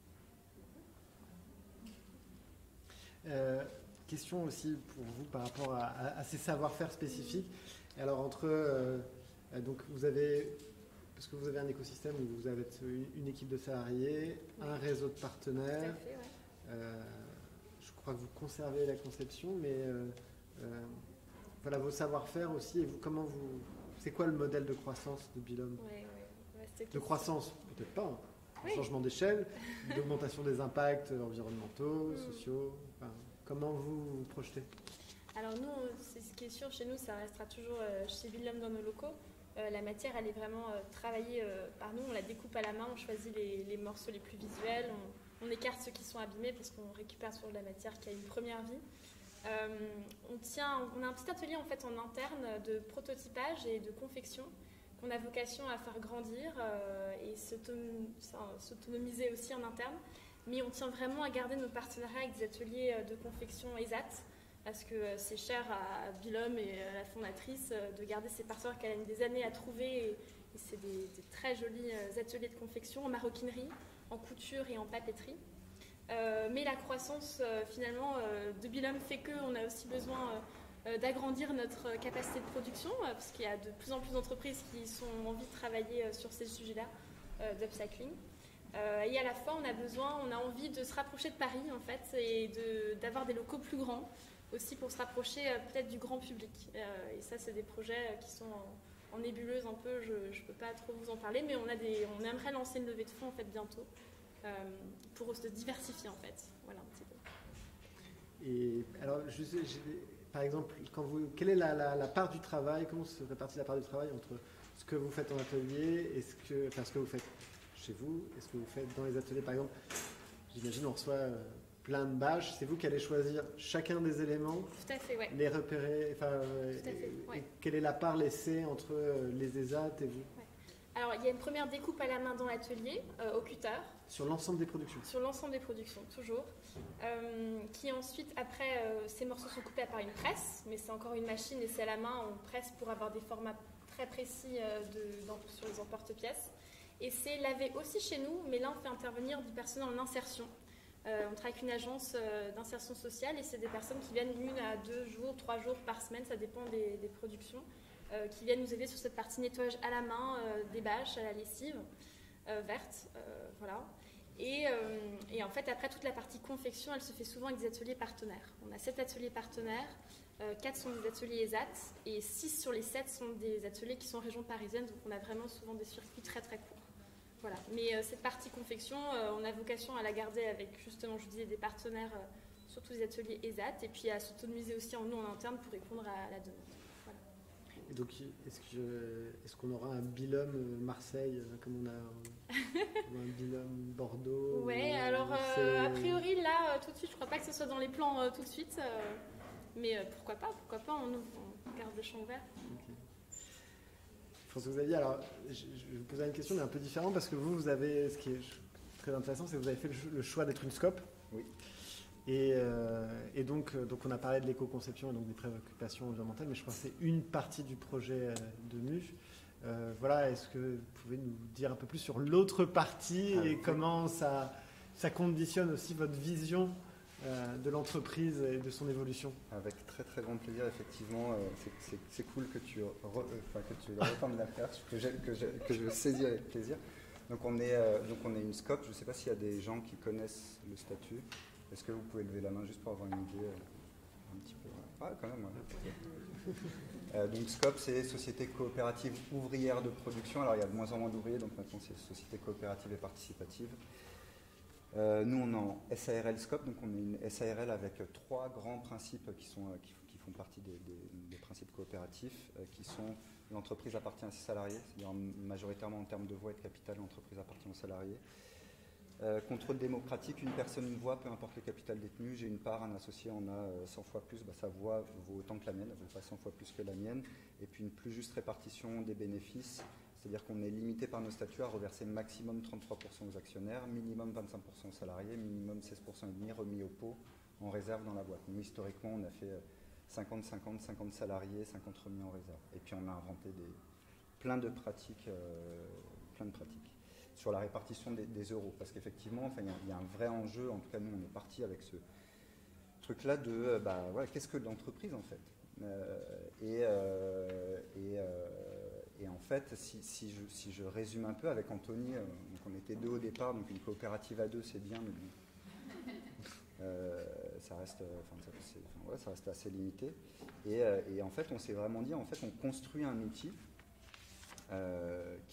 Euh, question aussi pour vous par rapport à, à, à ces savoir-faire spécifiques. Et alors entre, euh, donc vous avez, parce que vous avez un écosystème où vous avez une équipe de salariés, oui. Un réseau de partenaires. Tout à fait, ouais. Euh, je crois que vous conservez la conception, mais euh, euh, voilà vos savoir-faire aussi. Et vous, comment vous, c'est quoi le modèle de croissance de Bilum? Ouais, ouais. Ouais, ces De questions. croissance, peut-être pas. Hein. Oui. Changement d'échelle, d'augmentation des impacts environnementaux, Mm. sociaux. Enfin, comment vous vous projetez? Alors nous, on- c'est ce qui est sûr chez nous, ça restera toujours euh, chez Villum dans nos locaux. Euh, la matière, elle est vraiment euh, travaillée euh, par nous. On la découpe à la main, on choisit les, les morceaux les plus visuels, on, on écarte ceux qui sont abîmés parce qu'on récupère sur de la matière qui a une première vie. Euh, on, tient, on a un petit atelier en fait en interne de prototypage et de confection qu'on a vocation à faire grandir euh, et s'autonom- s'autonomiser aussi en interne. Mais on tient vraiment à garder nos partenariats avec des ateliers euh, de confection E S A T parce que euh, c'est cher à Villum et à la fondatrice euh, de garder ces partenaires qu'elle a mis des années à trouver. Et, et c'est des, des très jolis euh, ateliers de confection en maroquinerie, en couture et en papeterie. Euh, mais la croissance euh, finalement euh, de Villum fait qu'on a aussi besoin euh, euh, d'agrandir notre capacité de production euh, parce qu'il y a de plus en plus d'entreprises qui ont envie de travailler euh, sur ces sujets-là euh, d'upcycling. Euh, et à la fois, on a besoin, on a envie de se rapprocher de Paris en fait et de, d'avoir des locaux plus grands aussi pour se rapprocher euh, peut-être du grand public. Euh, et ça, c'est des projets euh, qui sont en, en nébuleuse un peu. Je ne peux pas trop vous en parler, mais on a des, on aimerait lancer une levée de fonds en fait bientôt euh, pour se diversifier en fait. Voilà un petit peu. Et alors, je sais, j'ai- par exemple, quand vous, quelle est la, la- la part du travail, comment se répartit la part du travail entre ce que vous faites en atelier et ce que, enfin, ce que vous faites chez vous et ce que vous faites dans les ateliers? Par exemple, j'imagine on reçoit euh, plein de bâches, c'est vous qui allez choisir chacun des éléments, Tout à fait, ouais. les repérer, enfin, euh, Tout à fait, et- ouais. et quelle est la part laissée entre euh, les E S A T et vous Alors, il y a une première découpe à la main dans l'atelier, euh, au cutter, sur l'ensemble des productions? sur l'ensemble des productions, toujours. Euh, qui ensuite, après, euh, ces morceaux sont coupés par une presse, mais c'est encore une machine et c'est à la main, on presse pour avoir des formats très précis euh, de, dans- sur les emporte-pièces. Et c'est lavé aussi chez nous, mais là, on fait intervenir du personnel en insertion. Euh, on travaille avec une agence euh, d'insertion sociale et c'est des personnes qui viennent une à deux jours, trois jours par semaine, ça dépend des, des productions, euh, qui viennent nous aider sur cette partie nettoyage à la main, euh, des bâches, à la lessive euh, verte, euh, voilà. Et, euh, et en fait, après, toute la partie confection, elle se fait souvent avec des ateliers partenaires. On a sept ateliers partenaires, euh, quatre sont des ateliers E S A T et six sur les sept sont des ateliers qui sont en région parisienne, donc on a vraiment souvent des circuits très très courts. Voilà. Mais euh, cette partie confection, euh, on a vocation à la garder avec, justement, je vous disais, des partenaires, euh, surtout des ateliers E S A T, et puis à s'autonomiser aussi en nous en interne pour répondre à la demande. Voilà. Et donc, est-ce que je- est-ce qu'on aura un Bilum euh, Marseille euh, comme on a euh, ou un Bilum Bordeaux? Ouais, ou alors euh, c'est- a priori là, euh, tout de suite, je crois pas que ce soit dans les plans euh, tout de suite, euh, mais euh, pourquoi pas, pourquoi pas, on, ouvre, on garde le champ ouvert. Ok. François-Xavier, alors je, je vais vous poser une question, mais un peu différente, parce que vous, vous avez, ce qui est très intéressant, c'est que vous avez fait le, le choix d'être une scope. Oui. Et, euh, et donc, euh, donc, on a parlé de l'éco-conception et donc des préoccupations environnementales, mais je crois que c'est une partie du projet euh, de M U. Euh, voilà, est-ce que vous pouvez nous dire un peu plus sur l'autre partie Ah, et oui. comment ça, ça conditionne aussi votre vision euh, de l'entreprise et de son évolution? Avec très très grand plaisir, effectivement, euh, c'est- c'est c'est cool que tu, re- euh, enfin, que tu retendes l'affaire, que, j'ai- que, j'ai- que je saisis avec plaisir. Donc on est, euh, donc on est une scope, je ne sais pas s'il y a des gens qui connaissent le statut. Est-ce que vous pouvez lever la main juste pour avoir une idée euh, un petit peu? Ouais, ouais, quand même. Ouais. Euh, donc SCOP, c'est Société coopérative ouvrière de production. Alors il y a de moins en moins d'ouvriers, donc maintenant c'est Société coopérative et participative. Euh, nous, on est en S A R L SCOP, donc on est une S A R L avec trois grands principes qui, sont, euh, qui, qui font partie des, des, des principes coopératifs, euh, qui sont l'entreprise appartient à ses salariés, c'est-à-dire majoritairement en termes de voix et de capital, l'entreprise appartient aux salariés. Euh, contrôle démocratique, une personne, une voix, peu importe le capital détenu. J'ai une part, un associé en a euh, cent fois plus, bah, sa voix vaut autant que la mienne, elle vaut pas cent fois plus que la mienne. Et puis une plus juste répartition des bénéfices, c'est-à-dire qu'on est limité par nos statuts à reverser maximum trente-trois pour cent aux actionnaires, minimum vingt-cinq pour cent aux salariés, minimum seize pour cent et demi remis au pot en réserve dans la boîte. Nous, historiquement, on a fait cinquante cinquante, cinquante salariés, cinquante remis en réserve. Et puis on a inventé des, plein de pratiques, euh, plein de pratiques. Sur la répartition des, des euros, parce qu'effectivement, enfin, il y, y a un vrai enjeu, en tout cas nous on est parti avec ce truc-là de, euh, bah, voilà, qu'est-ce que l'entreprise en fait euh, et, euh, et, euh, et en fait, si, si, je, si je résume un peu avec Anthony, euh, donc on était deux au départ, donc une coopérative à deux c'est bien, mais bon, euh, ça, reste, enfin, ça, enfin, ouais, ça reste assez limité. Et, euh, et en fait, on s'est vraiment dit, en fait, on construit un outil Euh, qui va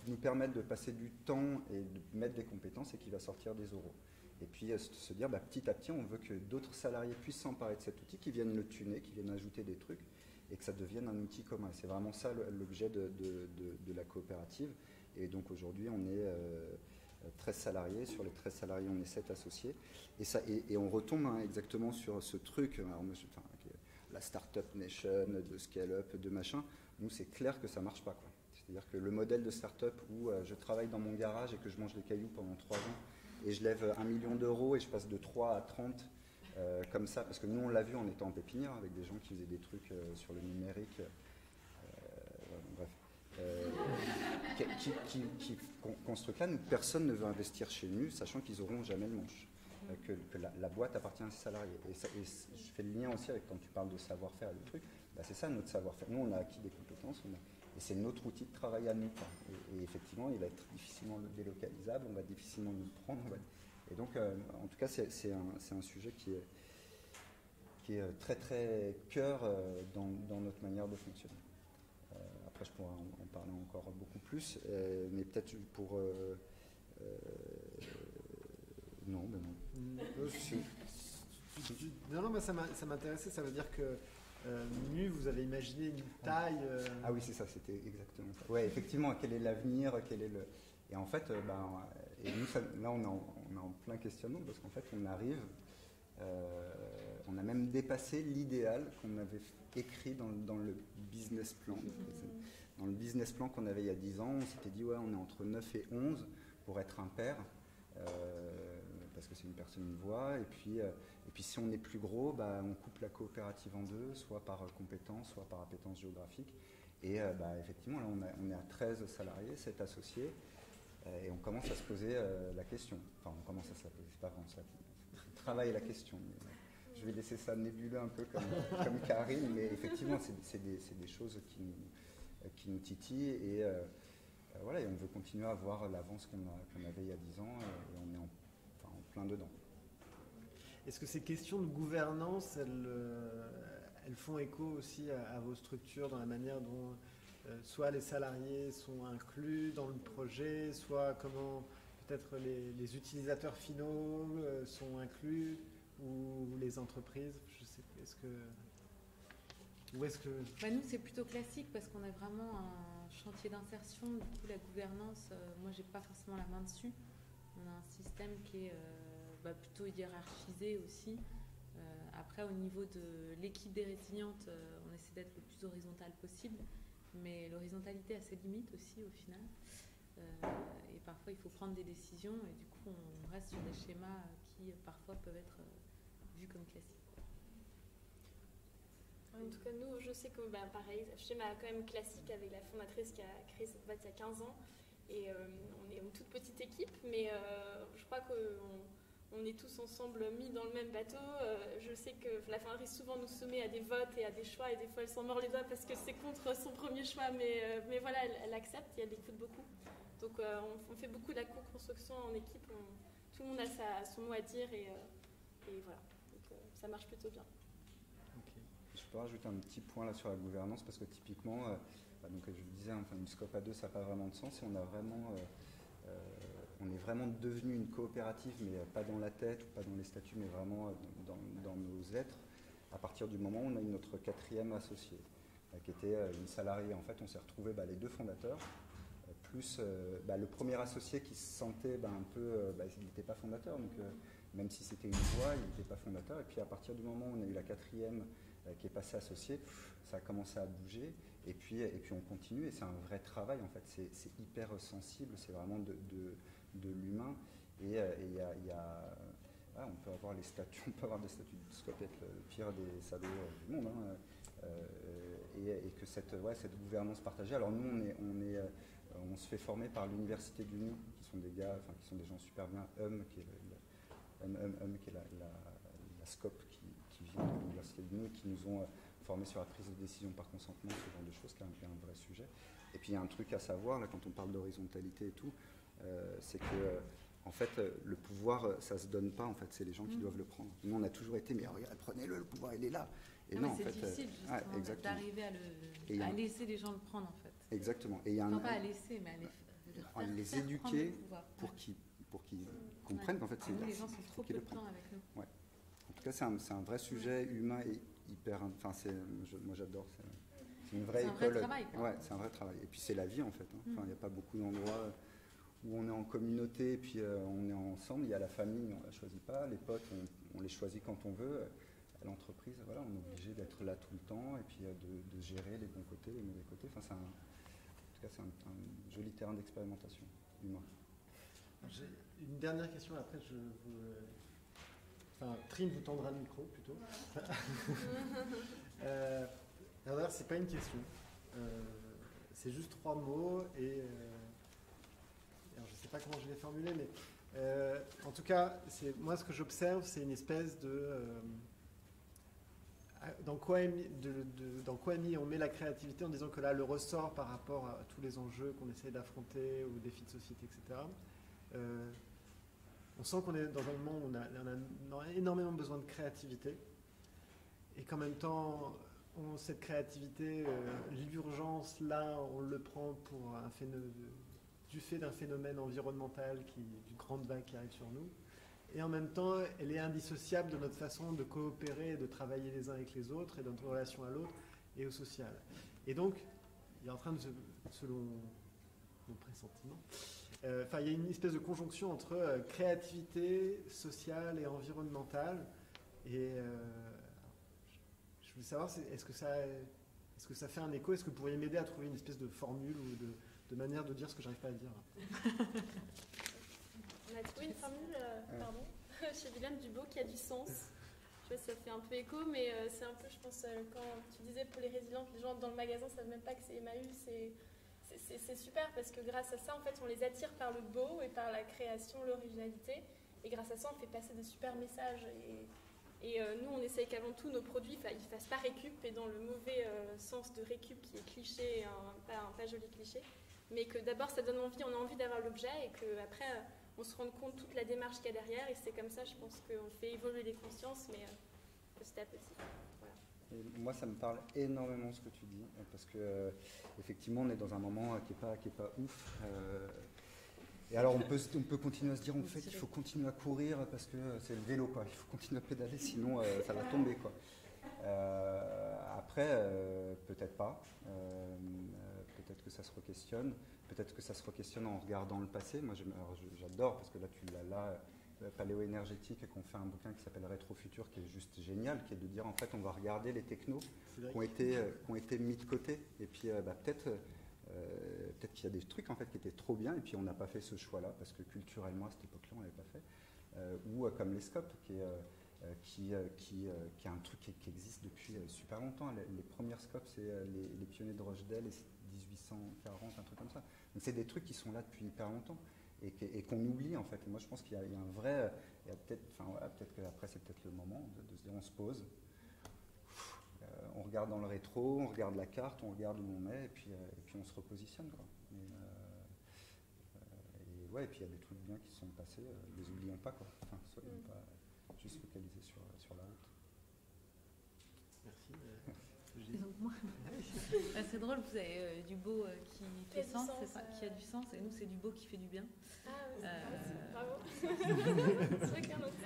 nous permettre de passer du temps et de mettre des compétences et qui va sortir des euros. Et puis euh, se dire, bah, petit à petit, on veut que d'autres salariés puissent s'emparer de cet outil, qui viennent le tuner, qui viennent ajouter des trucs, et que ça devienne un outil commun. C'est vraiment ça l'objet de, de, de, de la coopérative. Et donc aujourd'hui, on est euh, treize salariés. Sur les treize salariés, on est sept associés. Et, ça, et, et on retombe hein, exactement sur ce truc, alors, moi, je, enfin, la Startup Nation, de scale-up, de machin. Nous, c'est clair que ça ne marche pas, quoi. C'est-à-dire que le modèle de start-up où euh, je travaille dans mon garage et que je mange des cailloux pendant trois ans et je lève un million d'euros et je passe de trois à trente euh, comme ça, parce que nous on l'a vu en étant en pépinière avec des gens qui faisaient des trucs euh, sur le numérique, euh, ouais, bon, bref, euh, qui, qui, qui, qui qu'on ce truc-là, nous, personne ne veut investir chez nous, sachant qu'ils n'auront jamais le manche, euh, que, que la, la boîte appartient à ses salariés. Et, ça, et je fais le lien aussi avec quand tu parles de savoir-faire et le truc, bah, c'est ça notre savoir-faire. Nous on a acquis des compétences, on a, et c'est notre outil de travail à nous. Et, et effectivement, il va être difficilement délocalisable, on va difficilement nous le prendre. Va... Et donc, euh, en tout cas, c'est un, un sujet qui est, qui est très, très cœur euh, dans, dans notre manière de fonctionner. Euh, après, je pourrais en, en parler encore beaucoup plus, euh, mais peut-être pour... Euh, euh, non, ben non. Non, non, mais ça m'intéressait, ça veut dire que Euh, Mu, vous avez imaginé une taille euh... Ah oui, c'est ça, c'était exactement ça. Ouais, effectivement, quel est l'avenir, quel est le... Et en fait, euh, ben, et nous, ça, là, on est, en, on est en plein questionnement, parce qu'en fait, on arrive, euh, on a même dépassé l'idéal qu'on avait écrit dans, dans le business plan. Dans le business plan qu'on avait il y a dix ans, on s'était dit, ouais, on est entre neuf et onze pour être un père. Euh, parce que c'est une personne, une voix, et puis, euh, et puis si on est plus gros, bah, on coupe la coopérative en deux, soit par euh, compétence, soit par appétence géographique, et euh, bah, effectivement, là, on, a, on est à treize salariés, sept associés, euh, et on commence à se poser euh, la question, enfin, on commence à se poser, c'est pas vraiment ça, on travaille la question, mais, euh, je vais laisser ça nébuleux un peu comme, comme Karine, mais effectivement, c'est des, des choses qui nous, qui nous titillent, et euh, euh, voilà, et on veut continuer à avoir l'avance qu'on qu'on avait il y a dix ans, et on est en plein dedans. Est-ce que ces questions de gouvernance, elles, euh, elles font écho aussi à, à vos structures dans la manière dont euh, soit les salariés sont inclus dans le projet, soit comment peut-être les, les utilisateurs finaux euh, sont inclus, ou les entreprises, je sais, est-ce que... Où est-ce que... Bah nous, c'est plutôt classique parce qu'on a vraiment un chantier d'insertion. Du coup, la gouvernance, euh, moi, j'ai pas forcément la main dessus. On a un système qui est euh, bah, plutôt hiérarchisé aussi. Euh, après, au niveau de l'équipe des résilientes, euh, on essaie d'être le plus horizontal possible, mais l'horizontalité a ses limites aussi au final. Euh, et parfois, il faut prendre des décisions et du coup, on reste sur des schémas qui parfois peuvent être euh, vus comme classiques. En tout cas, nous, je sais que, bah, pareil, schéma quand même classique avec la fondatrice qui a créé cette boîte il y a quinze ans. Et euh, on est une toute petite équipe, mais euh, je crois qu'on on est tous ensemble mis dans le même bateau. Euh, je sais que la fondatrice souvent nous soumet à des votes et à des choix, et des fois elle s'en mord les doigts parce que c'est contre son premier choix, mais, euh, mais voilà, elle, elle accepte et elle écoute beaucoup. Donc euh, on, on fait beaucoup de la co-construction en équipe, on, tout le monde a sa, son mot à dire, et, euh, et voilà, donc euh, ça marche plutôt bien. Okay. Je peux rajouter un petit point là sur la gouvernance, parce que typiquement, euh, donc je vous disais, enfin, une scope à deux, ça n'a pas vraiment de sens, et on a vraiment, euh, euh, on est vraiment devenu une coopérative, mais pas dans la tête ou pas dans les statuts, mais vraiment dans, dans nos êtres, à partir du moment où on a eu notre quatrième associé, euh, qui était une salariée. En fait, on s'est retrouvés, bah, les deux fondateurs, euh, plus euh, bah, le premier associé qui se sentait bah, un peu, euh, bah, il n'était pas fondateur, donc euh, même si c'était une voix, il n'était pas fondateur. Et puis à partir du moment où on a eu la quatrième euh, qui est passée associée, ça a commencé à bouger. Et puis, et puis on continue, et c'est un vrai travail en fait, c'est hyper sensible, c'est vraiment de, de, de l'humain. Et il euh, y a, y a ah, on peut avoir les statuts, on peut avoir des statuts de scope, être le pire des salauds du monde, hein, euh, et, et que cette, ouais, cette gouvernance partagée. Alors nous, on, est, on, est, on se fait former par l'université du Nid, qui sont des gars, enfin qui sont des gens super bien, Hum, qui est, le, hum, hum, hum, qui est la, la, la scope qui, qui vient de l'université du Nid, qui nous ont formés sur la prise de décision par consentement, ce genre de choses, qui est un, qui est un vrai sujet. Et puis il y a un truc à savoir, là, quand on parle d'horizontalité et tout, euh, c'est que, euh, en fait, le pouvoir, ça ne se donne pas, en fait, c'est les gens qui mmh. doivent le prendre. Nous, on a toujours été, mais regarde, prenez-le, le pouvoir, il est là. Et non, non en fait, c'est difficile, justement, ah, d'arriver à, le, à laisser les gens le prendre, en fait. Exactement. Et il y a enfin, un, pas à laisser, mais à les, enfin, les faire éduquer prendre le pouvoir. pour Ouais. qu'ils pour qu'ils comprennent qu'en fait c'est Nous, les gens sont faut trop qu'ils peu le de prennent. temps avec nous. En tout cas, c'est un, c'est un vrai sujet humain et hyper. Enfin, c'est, je- moi j'adore. C'est, c'est une vraie C'est un vrai école. travail, quoi. Ouais, c'est un vrai travail. Et puis c'est la vie en fait. hein. Enfin, il Mm. n'y a pas beaucoup d'endroits où on est en communauté et puis euh, on est ensemble. Il y a la famille, on ne la choisit pas. Les potes, on, on les choisit quand on veut. À l'entreprise, voilà, on est obligé d'être là tout le temps et puis euh, de, de gérer les bons côtés, les mauvais côtés. Enfin, c'est un, en tout cas, c'est un, un joli terrain d'expérimentation humain. J'ai une dernière question, après je vous... euh, Enfin, Trine vous tendra le micro plutôt. euh, alors d'ailleurs, c'est pas une question. Euh, c'est juste trois mots et... euh, alors je sais pas comment je vais formuler, mais... euh, en tout cas, c'est, moi ce que j'observe, c'est une espèce de... euh, dans quoi, est mis, de, de, dans quoi est mis, on met la créativité en disant que là, le ressort par rapport à tous les enjeux qu'on essaie d'affronter, aux défis de société, et cetera. Euh, on sent qu'on est dans un moment où on a, on a énormément besoin de créativité et qu'en même temps, on, cette créativité, euh, l'urgence, là, on le prend pour un phénomène, du fait d'un phénomène environnemental, qui, d'une grande vague qui arrive sur nous. Et en même temps, elle est indissociable de notre façon de coopérer et de travailler les uns avec les autres et dans notre relation à l'autre et au social. Et donc, il est en train de se, selon mon pressentiment, euh, enfin, il y a une espèce de conjonction entre euh, créativité sociale et environnementale. Et euh, je voulais savoir, c'est, est-ce que ça, est-ce que ça fait un écho? Est-ce que vous pourriez m'aider à trouver une espèce de formule ou de, de manière de dire ce que j'arrive pas à dire? On a trouvé une formule, euh, pardon, chez William Dubo qui a du sens. Je sais pas si ça fait un peu écho, mais euh, c'est un peu, je pense, euh, quand tu disais pour les résilients que les gens dans le magasin ne savent même pas que c'est Emmaüs, c'est, c'est, c'est, c'est super parce que grâce à ça, en fait, on les attire par le beau et par la création, l'originalité. Et grâce à ça, on fait passer de super messages. Et, et euh, nous, on essaye qu'avant tout, nos produits ils ne fassent pas récup, et dans le mauvais euh, sens de récup qui est cliché, un, pas, un pas joli cliché. Mais que d'abord, ça donne envie, on a envie d'avoir l'objet et qu'après, euh, on se rend compte de toute la démarche qu'il y a derrière. Et c'est comme ça, je pense qu'on fait évoluer les consciences, mais euh, petit à petit. Voilà. Et moi, ça me parle énormément ce que tu dis, parce que euh, effectivement, on est dans un moment qui n'est pas, qui est pas ouf. Euh, et alors, on peut, on peut continuer à se dire, en fait, il faut continuer à courir parce que c'est le vélo, quoi. Il faut continuer à pédaler, sinon euh, ça va tomber, quoi. Euh, après, euh, peut-être pas. Euh, peut-être que ça se re-questionne. Peut-être que ça se re-questionne en regardant le passé. Moi, alors, j'adore, parce que là, tu l'as là, euh, Paléo-énergétique, et qu'on fait un bouquin qui s'appelle Rétrofutur, qui est juste génial, qui est de dire, en fait, on va regarder les technos qui ont été, euh, qui ont été mis de côté. Et puis, euh, bah, peut-être... Euh, peut-être qu'il y a des trucs en fait qui étaient trop bien et puis on n'a pas fait ce choix-là parce que culturellement à cette époque-là on l'avait pas fait. Euh, ou euh, comme les scopes qui est, euh, qui, euh, qui, euh, qui est un truc qui, qui existe depuis euh, super longtemps. Les, les premières scopes c'est euh, les, les pionniers de Rochdale et dix-huit cent quarante, un truc comme ça. Donc c'est des trucs qui sont là depuis hyper longtemps et, et qu'on oublie en fait. Et moi je pense qu'il y a, il y a un vrai, il y a peut-être, enfin voilà, peut-être qu'après c'est peut-être le moment de, de se dire on se pose. Euh, on regarde dans le rétro, on regarde la carte, on regarde où on est, et puis, euh, et puis on se repositionne, quoi. Et, euh, et ouais, et puis il y a des trucs bien qui se sont passés, euh, les oublions pas, quoi. Enfin, soyons mm. pas juste focalisés sur, sur la route. Merci. Et donc moi, bah, c'est drôle, vous avez euh, du beau euh, qui fait sens, sens pas, euh... qui a du sens, et nous c'est du beau qui fait du bien. Ah ouais, euh... bravo. Chacun notre.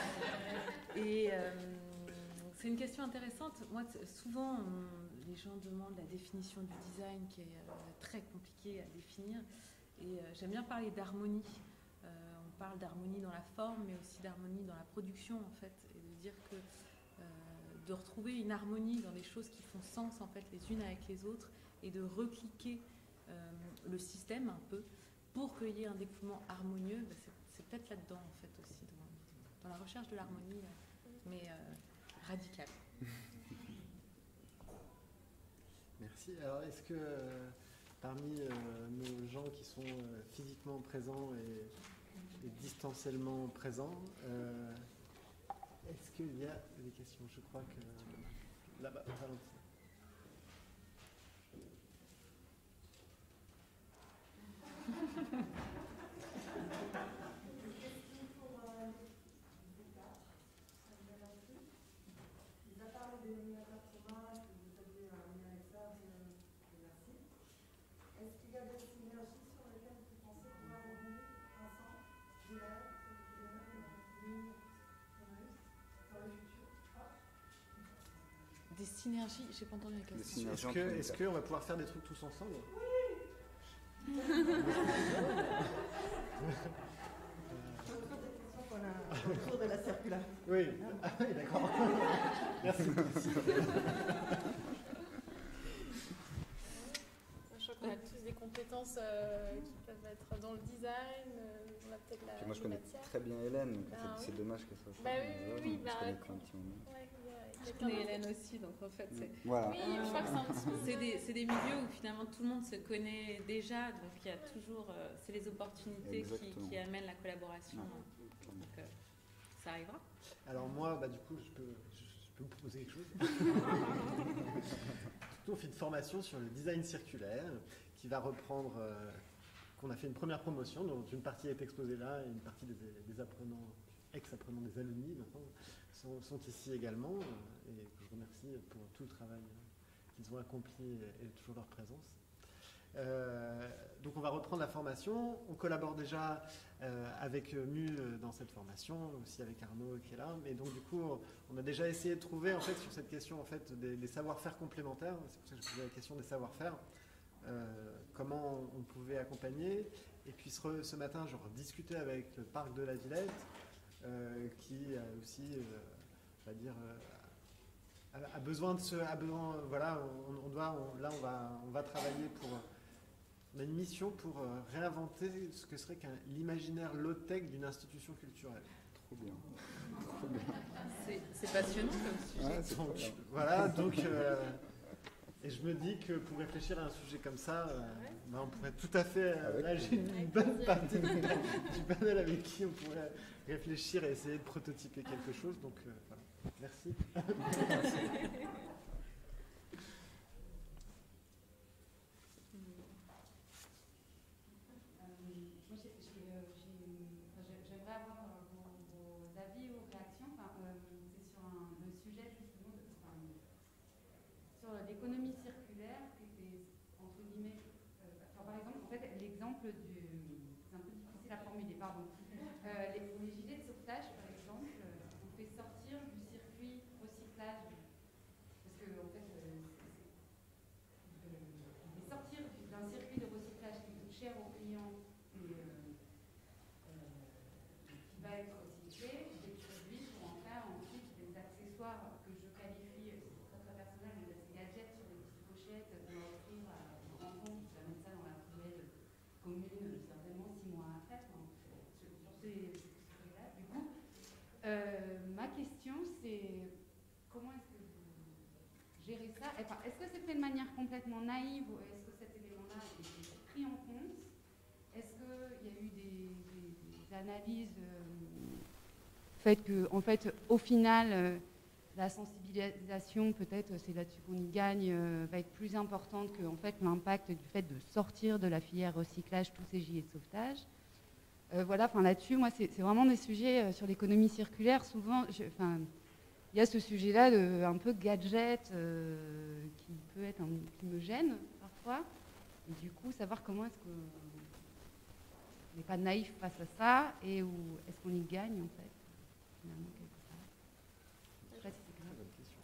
Et euh, c'est une question intéressante. Moi, souvent, on, les gens demandent la définition du design qui est euh, très compliquée à définir. Et euh, j'aime bien parler d'harmonie. Euh, on parle d'harmonie dans la forme, mais aussi d'harmonie dans la production, en fait. Et de dire que euh, de retrouver une harmonie dans des choses qui font sens, en fait, les unes avec les autres, et de recliquer euh, le système un peu pour qu'il y ait un découlement harmonieux. Ben, c'est, c'est peut-être là-dedans, en fait, aussi, dans, dans la recherche de l'harmonie, mais euh, radicale. Merci. Alors, est-ce que euh, parmi euh, nos gens qui sont euh, physiquement présents et, et distanciellement présents, euh, est-ce qu'il y a des questions? Je crois que là-bas, Valentin. Est-ce qu'il y a des synergies sur lesquelles vous Des synergies, j'ai pas entendu la Des question. synergies Est-ce entre que, les est-ce quatre. qu'on va pouvoir faire des trucs tous ensemble? Qu'on a autour de la circularité. Oui, ah, oui d'accord. Merci. Je crois qu'on a tous des compétences euh, qui peuvent être dans le design, euh, on a peut-être la Puis moi je les connais matières. très bien Hélène, donc en Ben fait, oui. c'est dommage qu'elle soit Bah ça, oui, mais oui, voilà, oui, on se bah, connaît quand- depuis un petit moment. Ouais, il y a Je quelqu'un connais d'autre. Hélène aussi, donc en fait, c'est Voilà. Oui, je crois que c'est un petit peu. c'est des, c'est des milieux où finalement tout le monde se connaît déjà, donc il y a toujours, euh, c'est les opportunités qui, Exactement. qui amènent la collaboration. Ouais. Donc euh, ça arrivera. Alors moi, bah, du coup, je peux, je, je peux vous proposer quelque chose. Nous, on fait une formation sur le design circulaire qui va reprendre, euh, qu'on a fait une première promotion, dont une partie est exposée là et une partie des, des apprenants, ex-apprenants des alumni maintenant, sont, sont ici également. euh, et que je remercie pour tout le travail euh, qu'ils ont accompli et, et toujours leur présence. Euh, donc on va reprendre la formation. On collabore déjà euh, avec Mu euh, dans cette formation, aussi avec Arnaud qui est là. Mais donc du coup, on a déjà essayé de trouver en fait sur cette question en fait des, des savoir-faire complémentaires. C'est pour ça que j'ai posé la question des savoir-faire. Euh, comment on pouvait accompagner. Et puis ce, ce matin, je rediscutais avec le parc de la Villette, euh, qui a aussi, euh, on va dire, euh, a, a besoin de ce, a besoin, voilà, on, on doit, on, là on va, on va travailler pour. On a une mission pour euh, réinventer ce que serait qu'un l'imaginaire low-tech d'une institution culturelle. Trop bien. Trop bien. C'est c'est passionnant comme sujet. Ouais, c'est trop Donc, bien. voilà, donc, euh, et je me dis que pour réfléchir à un sujet comme ça, euh, ben, on pourrait tout à fait, euh, Avec là j'ai une Avec bonne plaisir. partie du panel avec qui on pourrait réfléchir et essayer de prototyper quelque chose, donc euh, voilà. Merci. Moi, j'ai- j'ai, euh, j'ai- enfin, j'ai- j'aimerais avoir euh, vos, vos avis ou réactions. Enfin, euh, c'est sur un, le sujet justement de, enfin, sur l'économie circulaire, qui était entre guillemets. euh, enfin, par exemple, en fait, l'exemple du, c'est un peu difficile à formuler, pardon. Euh, les, les gilets de sauvetage, par exemple, euh, on fait sortir du circuit recyclage parce que en fait, euh, c'est- c'est- euh, les sortir du- d'un circuit de recyclage qui coûte cher aux clients et euh, euh, qui va être recyclé, des produits pour en faire ensuite des accessoires que je qualifie, c'est très très personnel, mais des gadgets sur des petites pochettes qu'on va offrir à une rencontre, qui va mettre ça dans la poubelle commune, certainement six mois après, enfin, sur, sur ces sujets-là. Du coup, euh, ma question c'est comment est-ce que vous gérez ça? Enfin, est-ce que c'est fait de manière complètement naïve ou est-ce que cet élément-là a été pris en compte? Est-ce qu'il y a eu des, des- des analyses euh, faites que, en fait, au final, euh, la sensibilisation, peut-être, c'est là-dessus qu'on y gagne, euh, va être plus importante que, en fait, l'impact du fait de sortir de la filière recyclage tous ces gilets de sauvetage. Euh, voilà, enfin là-dessus, moi, c'est c'est vraiment des sujets euh, sur l'économie circulaire. Souvent, je- enfin, il y a ce sujet-là de un peu gadget euh, qui peut être un, qui me gêne parfois. Et du coup, savoir comment est-ce qu'on n'est pas naïf face à ça et où est-ce qu'on y gagne en fait, finalement quelque part. Je sais pas si c'est clair. Très bonne question.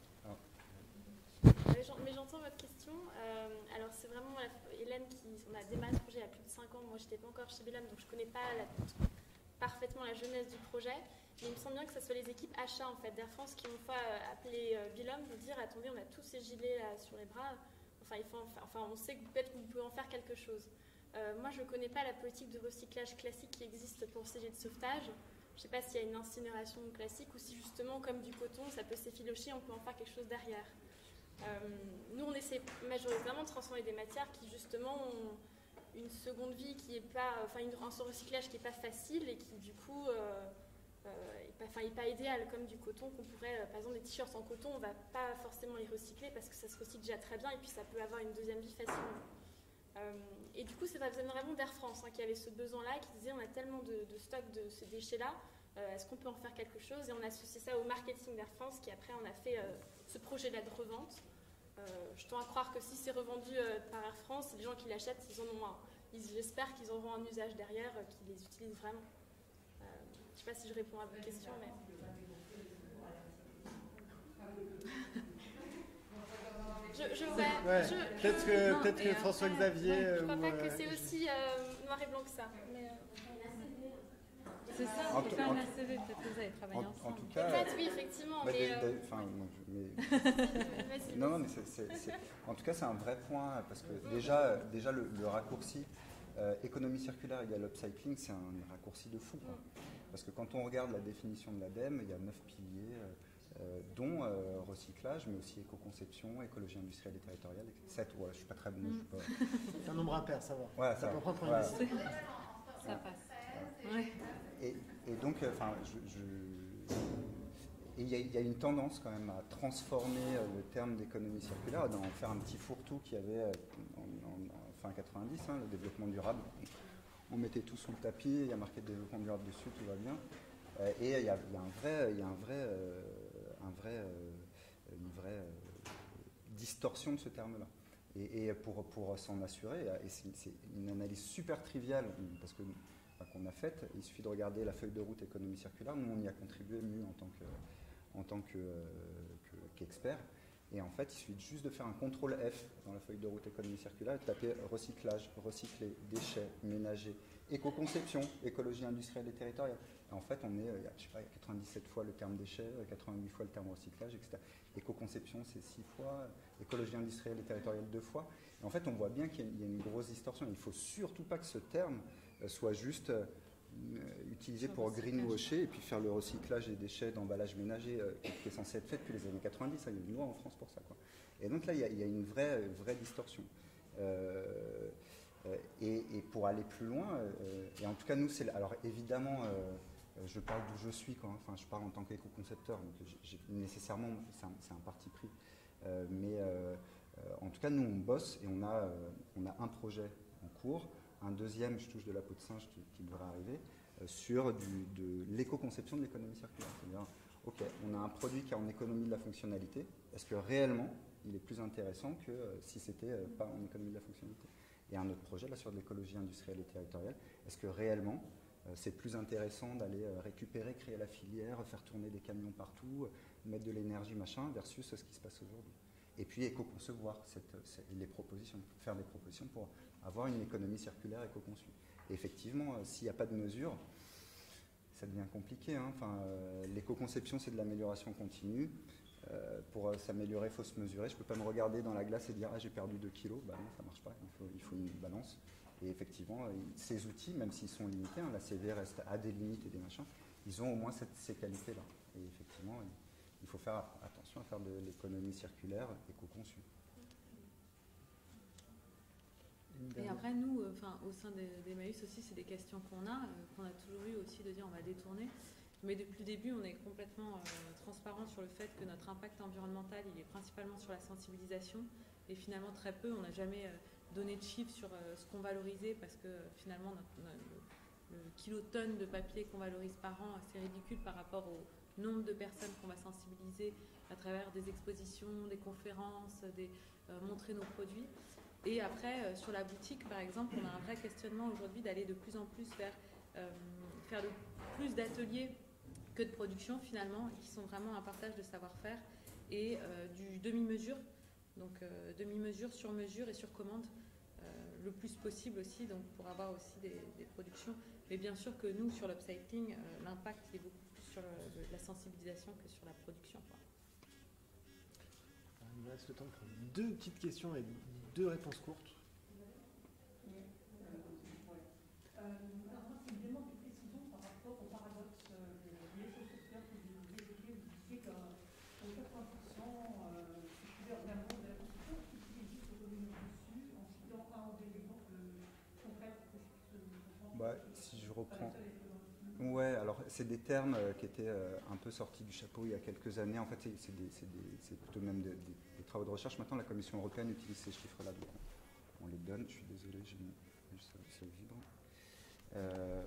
Euh, j'en- Mais j'entends votre question. Euh, alors c'est vraiment la- Hélène qui, on a démarré ce projet il y a plus de cinq ans. Moi, j'étais pas encore chez Bilam, donc je connais pas la- parfaitement la jeunesse du projet. Mais il me semble bien que ce soit les équipes achats en fait d'Air France qui ont fois euh, appelé euh, Bilam pour dire attendez, on a tous ces gilets là sur les bras. Enfin, il faut en faire- enfin, on sait que peut-être que vous pouvez en faire quelque chose. Euh, moi, je ne connais pas la politique de recyclage classique qui existe pour ces gilets de sauvetage. Je ne sais pas s'il y a une incinération classique ou si justement, comme du coton, ça peut s'effilocher, on peut en faire quelque chose derrière. Euh, nous, on essaie majoritairement de transformer des matières qui justement ont une seconde vie qui est pas, enfin une, un recyclage qui n'est pas facile et qui du coup euh, euh, est pas, enfin, est pas idéal, comme du coton qu'on pourrait, euh, par exemple des t-shirts en coton, on ne va pas forcément les recycler parce que ça se recycle déjà très bien et puis ça peut avoir une deuxième vie facilement. Euh, et du coup, c'est vraiment d'Air France hein, qui avait ce besoin-là, qui disait on a tellement de, de stock de ces déchets-là, euh, est-ce qu'on peut en faire quelque chose? Et on a associé ça au marketing d'Air France, qui après on a fait euh, ce projet-là de revente. Euh, je tends à croire que si c'est revendu euh, par Air France, les gens qui l'achètent, ils en ont un. J'espère qu'ils auront un usage derrière, euh, qu'ils les utilisent vraiment. Euh, je ne sais pas si je réponds à votre question, mais... Je, je, ouais, Ouais, je, peut-être je- que, non, peut-être et que après, François-Xavier. ouais, je crois ou, pas que euh, c'est aussi euh, noir et blanc que ça. Mais, euh, C'est ça, En on peut tout- faire en un tout- A C V, peut-être que vous avez En, travaillé en ensemble. tout cas. peut-être, oui, effectivement. bah, mais, des- euh, des- enfin, moi, je- mais- vas-y, Non, non, vas-y. mais c'est, c'est- c'est- en tout cas, c'est un vrai point parce que déjà, déjà le, le raccourci euh, économie circulaire égale upcycling, c'est un raccourci de fou. Quoi. Parce que quand on regarde la définition de l'ADEME, il y a neuf piliers, euh, euh, dont euh, recyclage, mais aussi éco-conception, écologie industrielle et territoriale. sept, ouais, je suis pas très bon. Je suis pas... C'est un nombre impair, ça va. Voilà, Ça ça peut va. prendre une Voilà. liste. Ça passe. Ouais. Et, et donc, enfin, je, je- et il y, a- il y a une tendance quand même à transformer euh, le terme d'économie circulaire, d'en faire un petit fourre-tout qu'il y avait euh, en, en- en fin quatre-vingt-dix, hein, le développement durable. On mettait tout sous le tapis, il y a marqué développement durable dessus, tout va bien. Euh, et il y a, il y a un vrai, il y a un vrai, euh, un vrai, euh, une vraie euh, distorsion de ce terme-là. Et, et pour, pour s'en assurer, et c'est, c'est une analyse super triviale, parce que enfin, qu'on a faite, il suffit de regarder la feuille de route économie circulaire. Nous, on y a contribué, M U, en tant que, en tant que, euh, que, qu'expert. Et en fait, il suffit juste de faire un contrôle F dans la feuille de route économie circulaire et de taper recyclage, recycler, déchets, ménager, éco-conception, écologie industrielle et territoriale. Et en fait, on est, il y a, je sais pas, il y a quatre-vingt-dix-sept fois le terme déchets, quatre-vingt-huit fois le terme recyclage, et cetera. Éco-conception, c'est six fois, écologie industrielle et territoriale, deux fois. Et en fait, on voit bien qu'il y a, il y a une grosse distorsion. Il ne faut surtout pas que ce terme euh, soit juste euh, utilisé Sur pour recyclage. greenwasher et puis faire le recyclage des déchets d'emballage ménager euh, qui, qui est censé être fait depuis les années quatre-vingt-dix. Il y a une loi en France pour ça, quoi. Et donc là, il y a, il y a une vraie, vraie distorsion. Euh, euh, et, et pour aller plus loin, euh, et en tout cas, nous, c'est. Alors évidemment, euh, je parle d'où je suis, quoi. Enfin, je parle en tant qu'éco-concepteur, donc j'ai, j'ai, nécessairement, c'est un, c'est un parti pris. Euh, mais euh, euh, en tout cas, nous, on bosse et on a, euh, on a un projet en cours, un deuxième, je touche de la peau de singe qui, qui devrait arriver, euh, sur du, de l'éco-conception de l'économie circulaire. C'est-à-dire, ok, on a un produit qui est en économie de la fonctionnalité, est-ce que réellement, il est plus intéressant que euh, si c'était euh, pas en économie de la fonctionnalité? Et un autre projet, là, sur de l'écologie industrielle et territoriale, est-ce que réellement, euh, c'est plus intéressant d'aller euh, récupérer, créer la filière, faire tourner des camions partout, euh, mettre de l'énergie, machin, versus ce qui se passe aujourd'hui? Et puis éco-concevoir cette, cette, les propositions, faire des propositions pour avoir une économie circulaire éco-conçue. Et effectivement, euh, s'il n'y a pas de mesure, ça devient compliqué. Hein. Enfin, euh, l'éco-conception, c'est de l'amélioration continue. Euh, pour euh, s'améliorer, il faut se mesurer. Je ne peux pas me regarder dans la glace et dire « Ah, j'ai perdu deux kilos ». Bah non, ça ne marche pas. Il faut, il faut une balance. Et effectivement, euh, ces outils, même s'ils sont limités, hein, la C V reste à des limites et des machins, ils ont au moins cette, ces qualités-là. Et effectivement, il, il faut faire attention à faire de l'économie circulaire éco-conçue. Et après, nous, euh, enfin, au sein des- d'Emmaüs aussi, c'est des questions qu'on a, euh, qu'on a toujours eu aussi de dire on va détourner. Mais depuis le début, on est complètement euh, transparent sur le fait que notre impact environnemental, il est principalement sur la sensibilisation. Et finalement, très peu, on n'a jamais euh, donné de chiffres sur euh, ce qu'on valorisait parce que euh, finalement, notre, notre- le, le kilotonne de papier qu'on valorise par an, c'est ridicule par rapport au nombre de personnes qu'on va sensibiliser à travers des expositions, des conférences, des, euh, montrer nos produits. Et après, euh, sur la boutique, par exemple, on a un vrai questionnement aujourd'hui d'aller de plus en plus vers euh, faire de, plus d'ateliers que de production, finalement, qui sont vraiment un partage de savoir-faire et euh, du demi-mesure, donc euh, demi-mesure, sur mesure et sur commande, euh, le plus possible aussi, donc pour avoir aussi des, des productions. Mais bien sûr que nous, sur l'upcycling, euh, l'impact il est beaucoup plus sur le- le- la sensibilisation que sur la production, quoi. Il me reste le temps pour deux petites questions et deux réponses courtes. Euh, alors moi, c'est une demande de précision par rapport au paradoxe euh, de l'éco-secteur que vous évoquez. Vous disiez que euh, quatre-vingts pour cent euh, circulaire d'un monde de la construction, qui utilise juste revenir dessus en citant un ou deux exemples concrets pour que je puisse comprendre. Bah, si je reprends. Ouais, alors c'est des termes euh, qui étaient euh, un peu sortis du chapeau il y a quelques années. En fait, c'est, c'est, des, c'est, des, c'est plutôt même des, des, des travaux de recherche. Maintenant, la Commission européenne utilise ces chiffres-là. Donc on, on les donne. Je suis désolé, j'ai mis ça, ça vibre. Euh,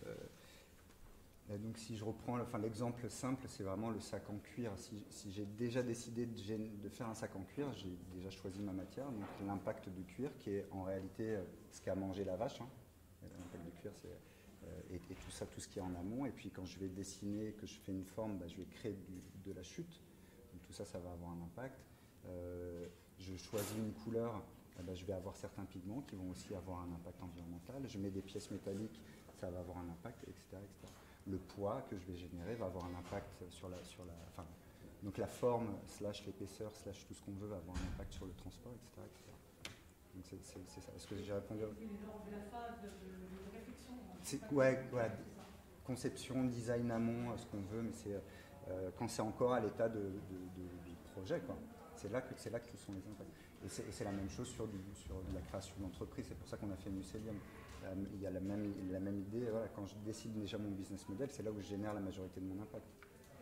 donc si je reprends enfin, l'exemple simple, c'est vraiment le sac en cuir. Si, si j'ai déjà décidé de, de faire un sac en cuir, j'ai déjà choisi ma matière. Donc l'impact du cuir, qui est en réalité euh, ce qu'a mangé la vache. Hein. L'impact du cuir, c'est... Et, et tout ça, tout ce qui est en amont. Et puis quand je vais dessiner, que je fais une forme, bah, je vais créer du, de la chute. Donc tout ça, ça va avoir un impact. Euh, je choisis une couleur, eh ben, je vais avoir certains pigments qui vont aussi avoir un impact environnemental. Je mets des pièces métalliques, ça va avoir un impact, et cetera, et cetera. Le poids que je vais générer va avoir un impact sur la... Sur la enfin, donc la forme, slash l'épaisseur, slash tout ce qu'on veut va avoir un impact sur le transport, et cetera, et cetera. Donc c'est, c'est, c'est ça. Est-ce que j'ai répondu à... C'est la phase de, de réflexion. C'est, ouais, ouais, conception, design amont, ce qu'on veut, mais c'est euh, quand c'est encore à l'état de, de, de, de projet, quoi. C'est là que c'est là que sont les impacts. Et c'est, et c'est la même chose sur, du, sur la création d'entreprise. C'est pour ça qu'on a fait Mucelium. Il y a la même, la même idée. Voilà, quand je décide déjà mon business model, c'est là où je génère la majorité de mon impact.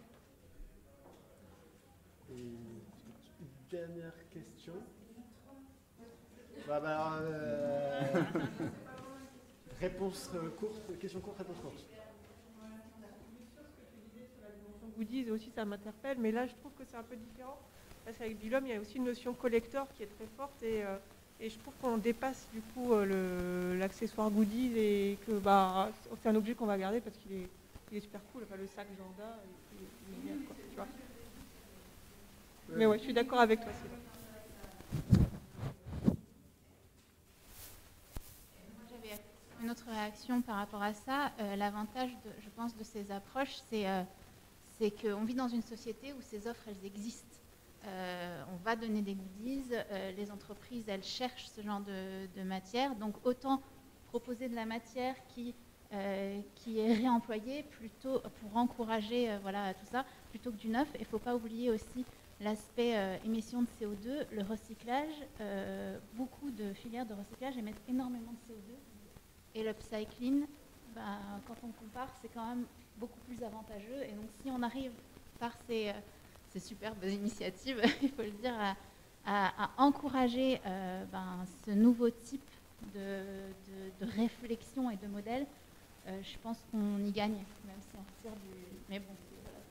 Et une dernière question. Bah, bah, alors, euh, réponse courte, question courte, réponse courte. Goodies aussi, ça m'interpelle, mais là je trouve que c'est un peu différent parce qu'avec Bilom il y a aussi une notion collector qui est très forte et, euh, et je trouve qu'on dépasse du coup euh, le, l'accessoire goodies et que bah, c'est un objet qu'on va garder parce qu'il est, il est super cool, enfin, le sac Janda il, il est bien, quoi, tu vois. Ouais. Mais ouais, je suis d'accord avec toi. C'est J'avais une autre réaction par rapport à ça. Euh, l'avantage, de, je pense, de ces approches, c'est euh, c'est qu'on vit dans une société où ces offres, elles existent. Euh, on va donner des goodies, euh, les entreprises, elles cherchent ce genre de, de matière. Donc, autant proposer de la matière qui, euh, qui est réemployée plutôt pour encourager euh, voilà, tout ça, plutôt que du neuf. Il ne faut pas oublier aussi l'aspect euh, émissions de C O deux, le recyclage. Euh, beaucoup de filières de recyclage émettent énormément de C O deux. Et l'upcycling, bah, quand on compare, c'est quand même beaucoup plus avantageux. Et donc, si on arrive par ces, euh, ces superbes initiatives, il faut le dire, à, à, à encourager euh, ben, ce nouveau type de, de, de réflexion et de modèle, euh, je pense qu'on y gagne, même si on retire du... Mais bon,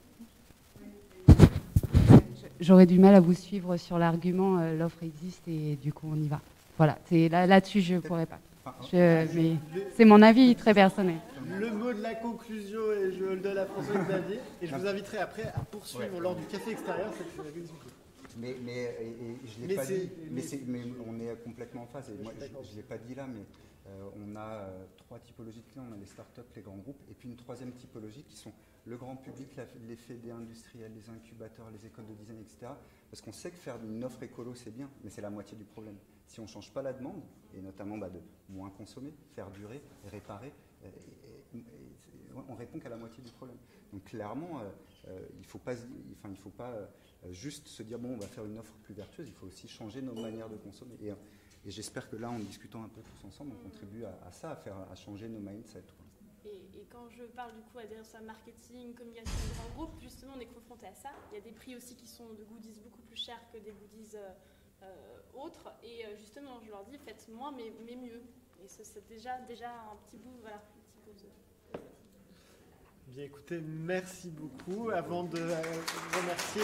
voilà. J'aurais du mal à vous suivre sur l'argument, euh, l'offre existe et du coup on y va. Voilà, c'est, là, là-dessus je ne pourrais pas. Je, mais c'est mon avis très personnel. Le mot de la conclusion, et je le donne à François-Xavier, et je vous inviterai après à poursuivre ouais. lors du café extérieur cette discussion. Mais, mais et, et je l'ai mais pas c'est, dit, mais, mais, c'est, mais on est complètement en phase. Et moi, je ne l'ai pas dit là, mais euh, on a euh, trois typologies de clients. On a les startups, les grands groupes, et puis une troisième typologie qui sont le grand public, la, les fédés industriels, les incubateurs, les écoles de design, et cetera. Parce qu'on sait que faire une offre écolo, c'est bien, mais c'est la moitié du problème. Si on ne change pas la demande, et notamment bah, de moins consommer, faire durer, réparer, et, et, et, on répond qu'à la moitié du problème. Donc clairement, euh, euh, il ne faut pas, enfin, il faut pas euh, juste se dire bon, on va faire une offre plus vertueuse, il faut aussi changer nos manières de consommer. Et, et j'espère que là, en discutant un peu tous ensemble, on contribue à, à ça, à, faire, à changer nos mindsets. Et, et quand je parle du coup à des ça marketing, communication de grands groupes, justement, on est confronté à ça. Il y a des prix aussi qui sont de goodies beaucoup plus chers que des goodies euh, euh, autres. Et euh, justement, je leur dis faites moins, mais, mais mieux. Et ça, c'est déjà, déjà un petit bout, voilà, un petit bout de... Bien écoutez, merci beaucoup. Avant de euh, vous remercier,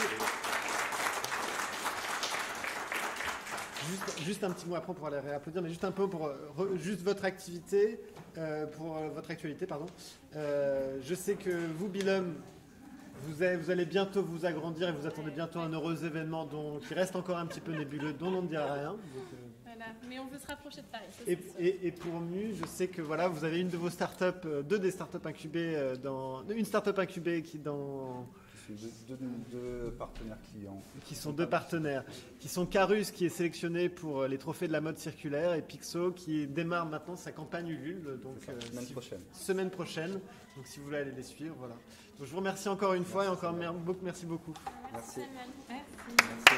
juste, juste un petit mot après pour aller réapplaudir, mais juste un peu pour re, juste votre activité, euh, pour euh, votre actualité, pardon. Euh, je sais que vous, Bilom, vous, avez, vous allez bientôt vous agrandir et vous attendez bientôt un heureux événement dont, qui reste encore un petit peu nébuleux, dont on ne dira rien. Donc, euh, Voilà, mais on veut se rapprocher de Paris. Et, et, et pour Mu, je sais que voilà, vous avez une de vos startups, euh, deux des startups incubées, dans, une startup incubée qui dans deux, deux, deux partenaires clients, qui sont deux partenaires, qui sont Carus qui est sélectionné pour les trophées de la mode circulaire et Pixo qui démarre maintenant sa campagne Ulule, donc ça, semaine euh, si, prochaine. Semaine prochaine. Donc si vous voulez aller les suivre, voilà. Donc je vous remercie encore une fois merci, et encore mer- beaucoup, merci beaucoup. Merci. Merci. Merci. Merci.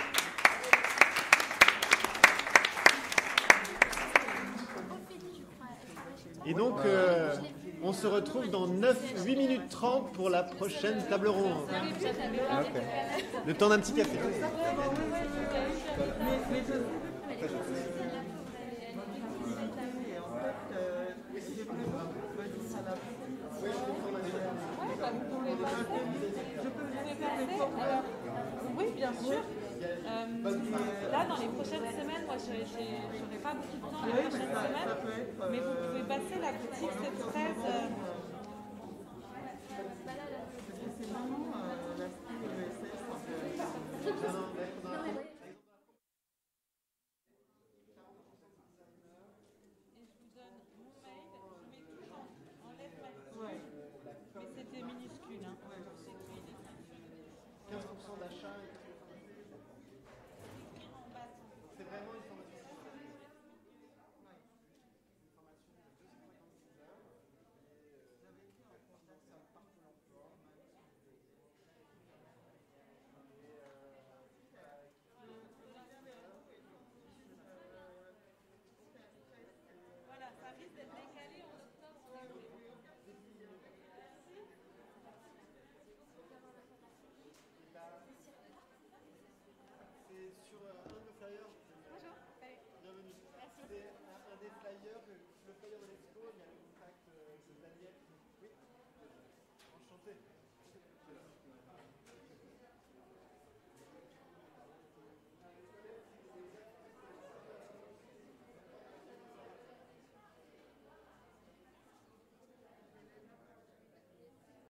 Et donc, euh, on se retrouve dans neuf, huit minutes trente pour la prochaine table ronde. Okay. Le temps d'un petit café. Oui, bien sûr. Euh, là, dans les prochaines semaines, moi, je n'aurai pas beaucoup de temps les prochaines semaines, mais vous pouvez passer la boutique cette treize. Euh, c'est vraiment euh, l'aspect de l'E S S. flyer, le flyer de l'expo, il y a le contact euh, de Daniel. Oui, enchanté.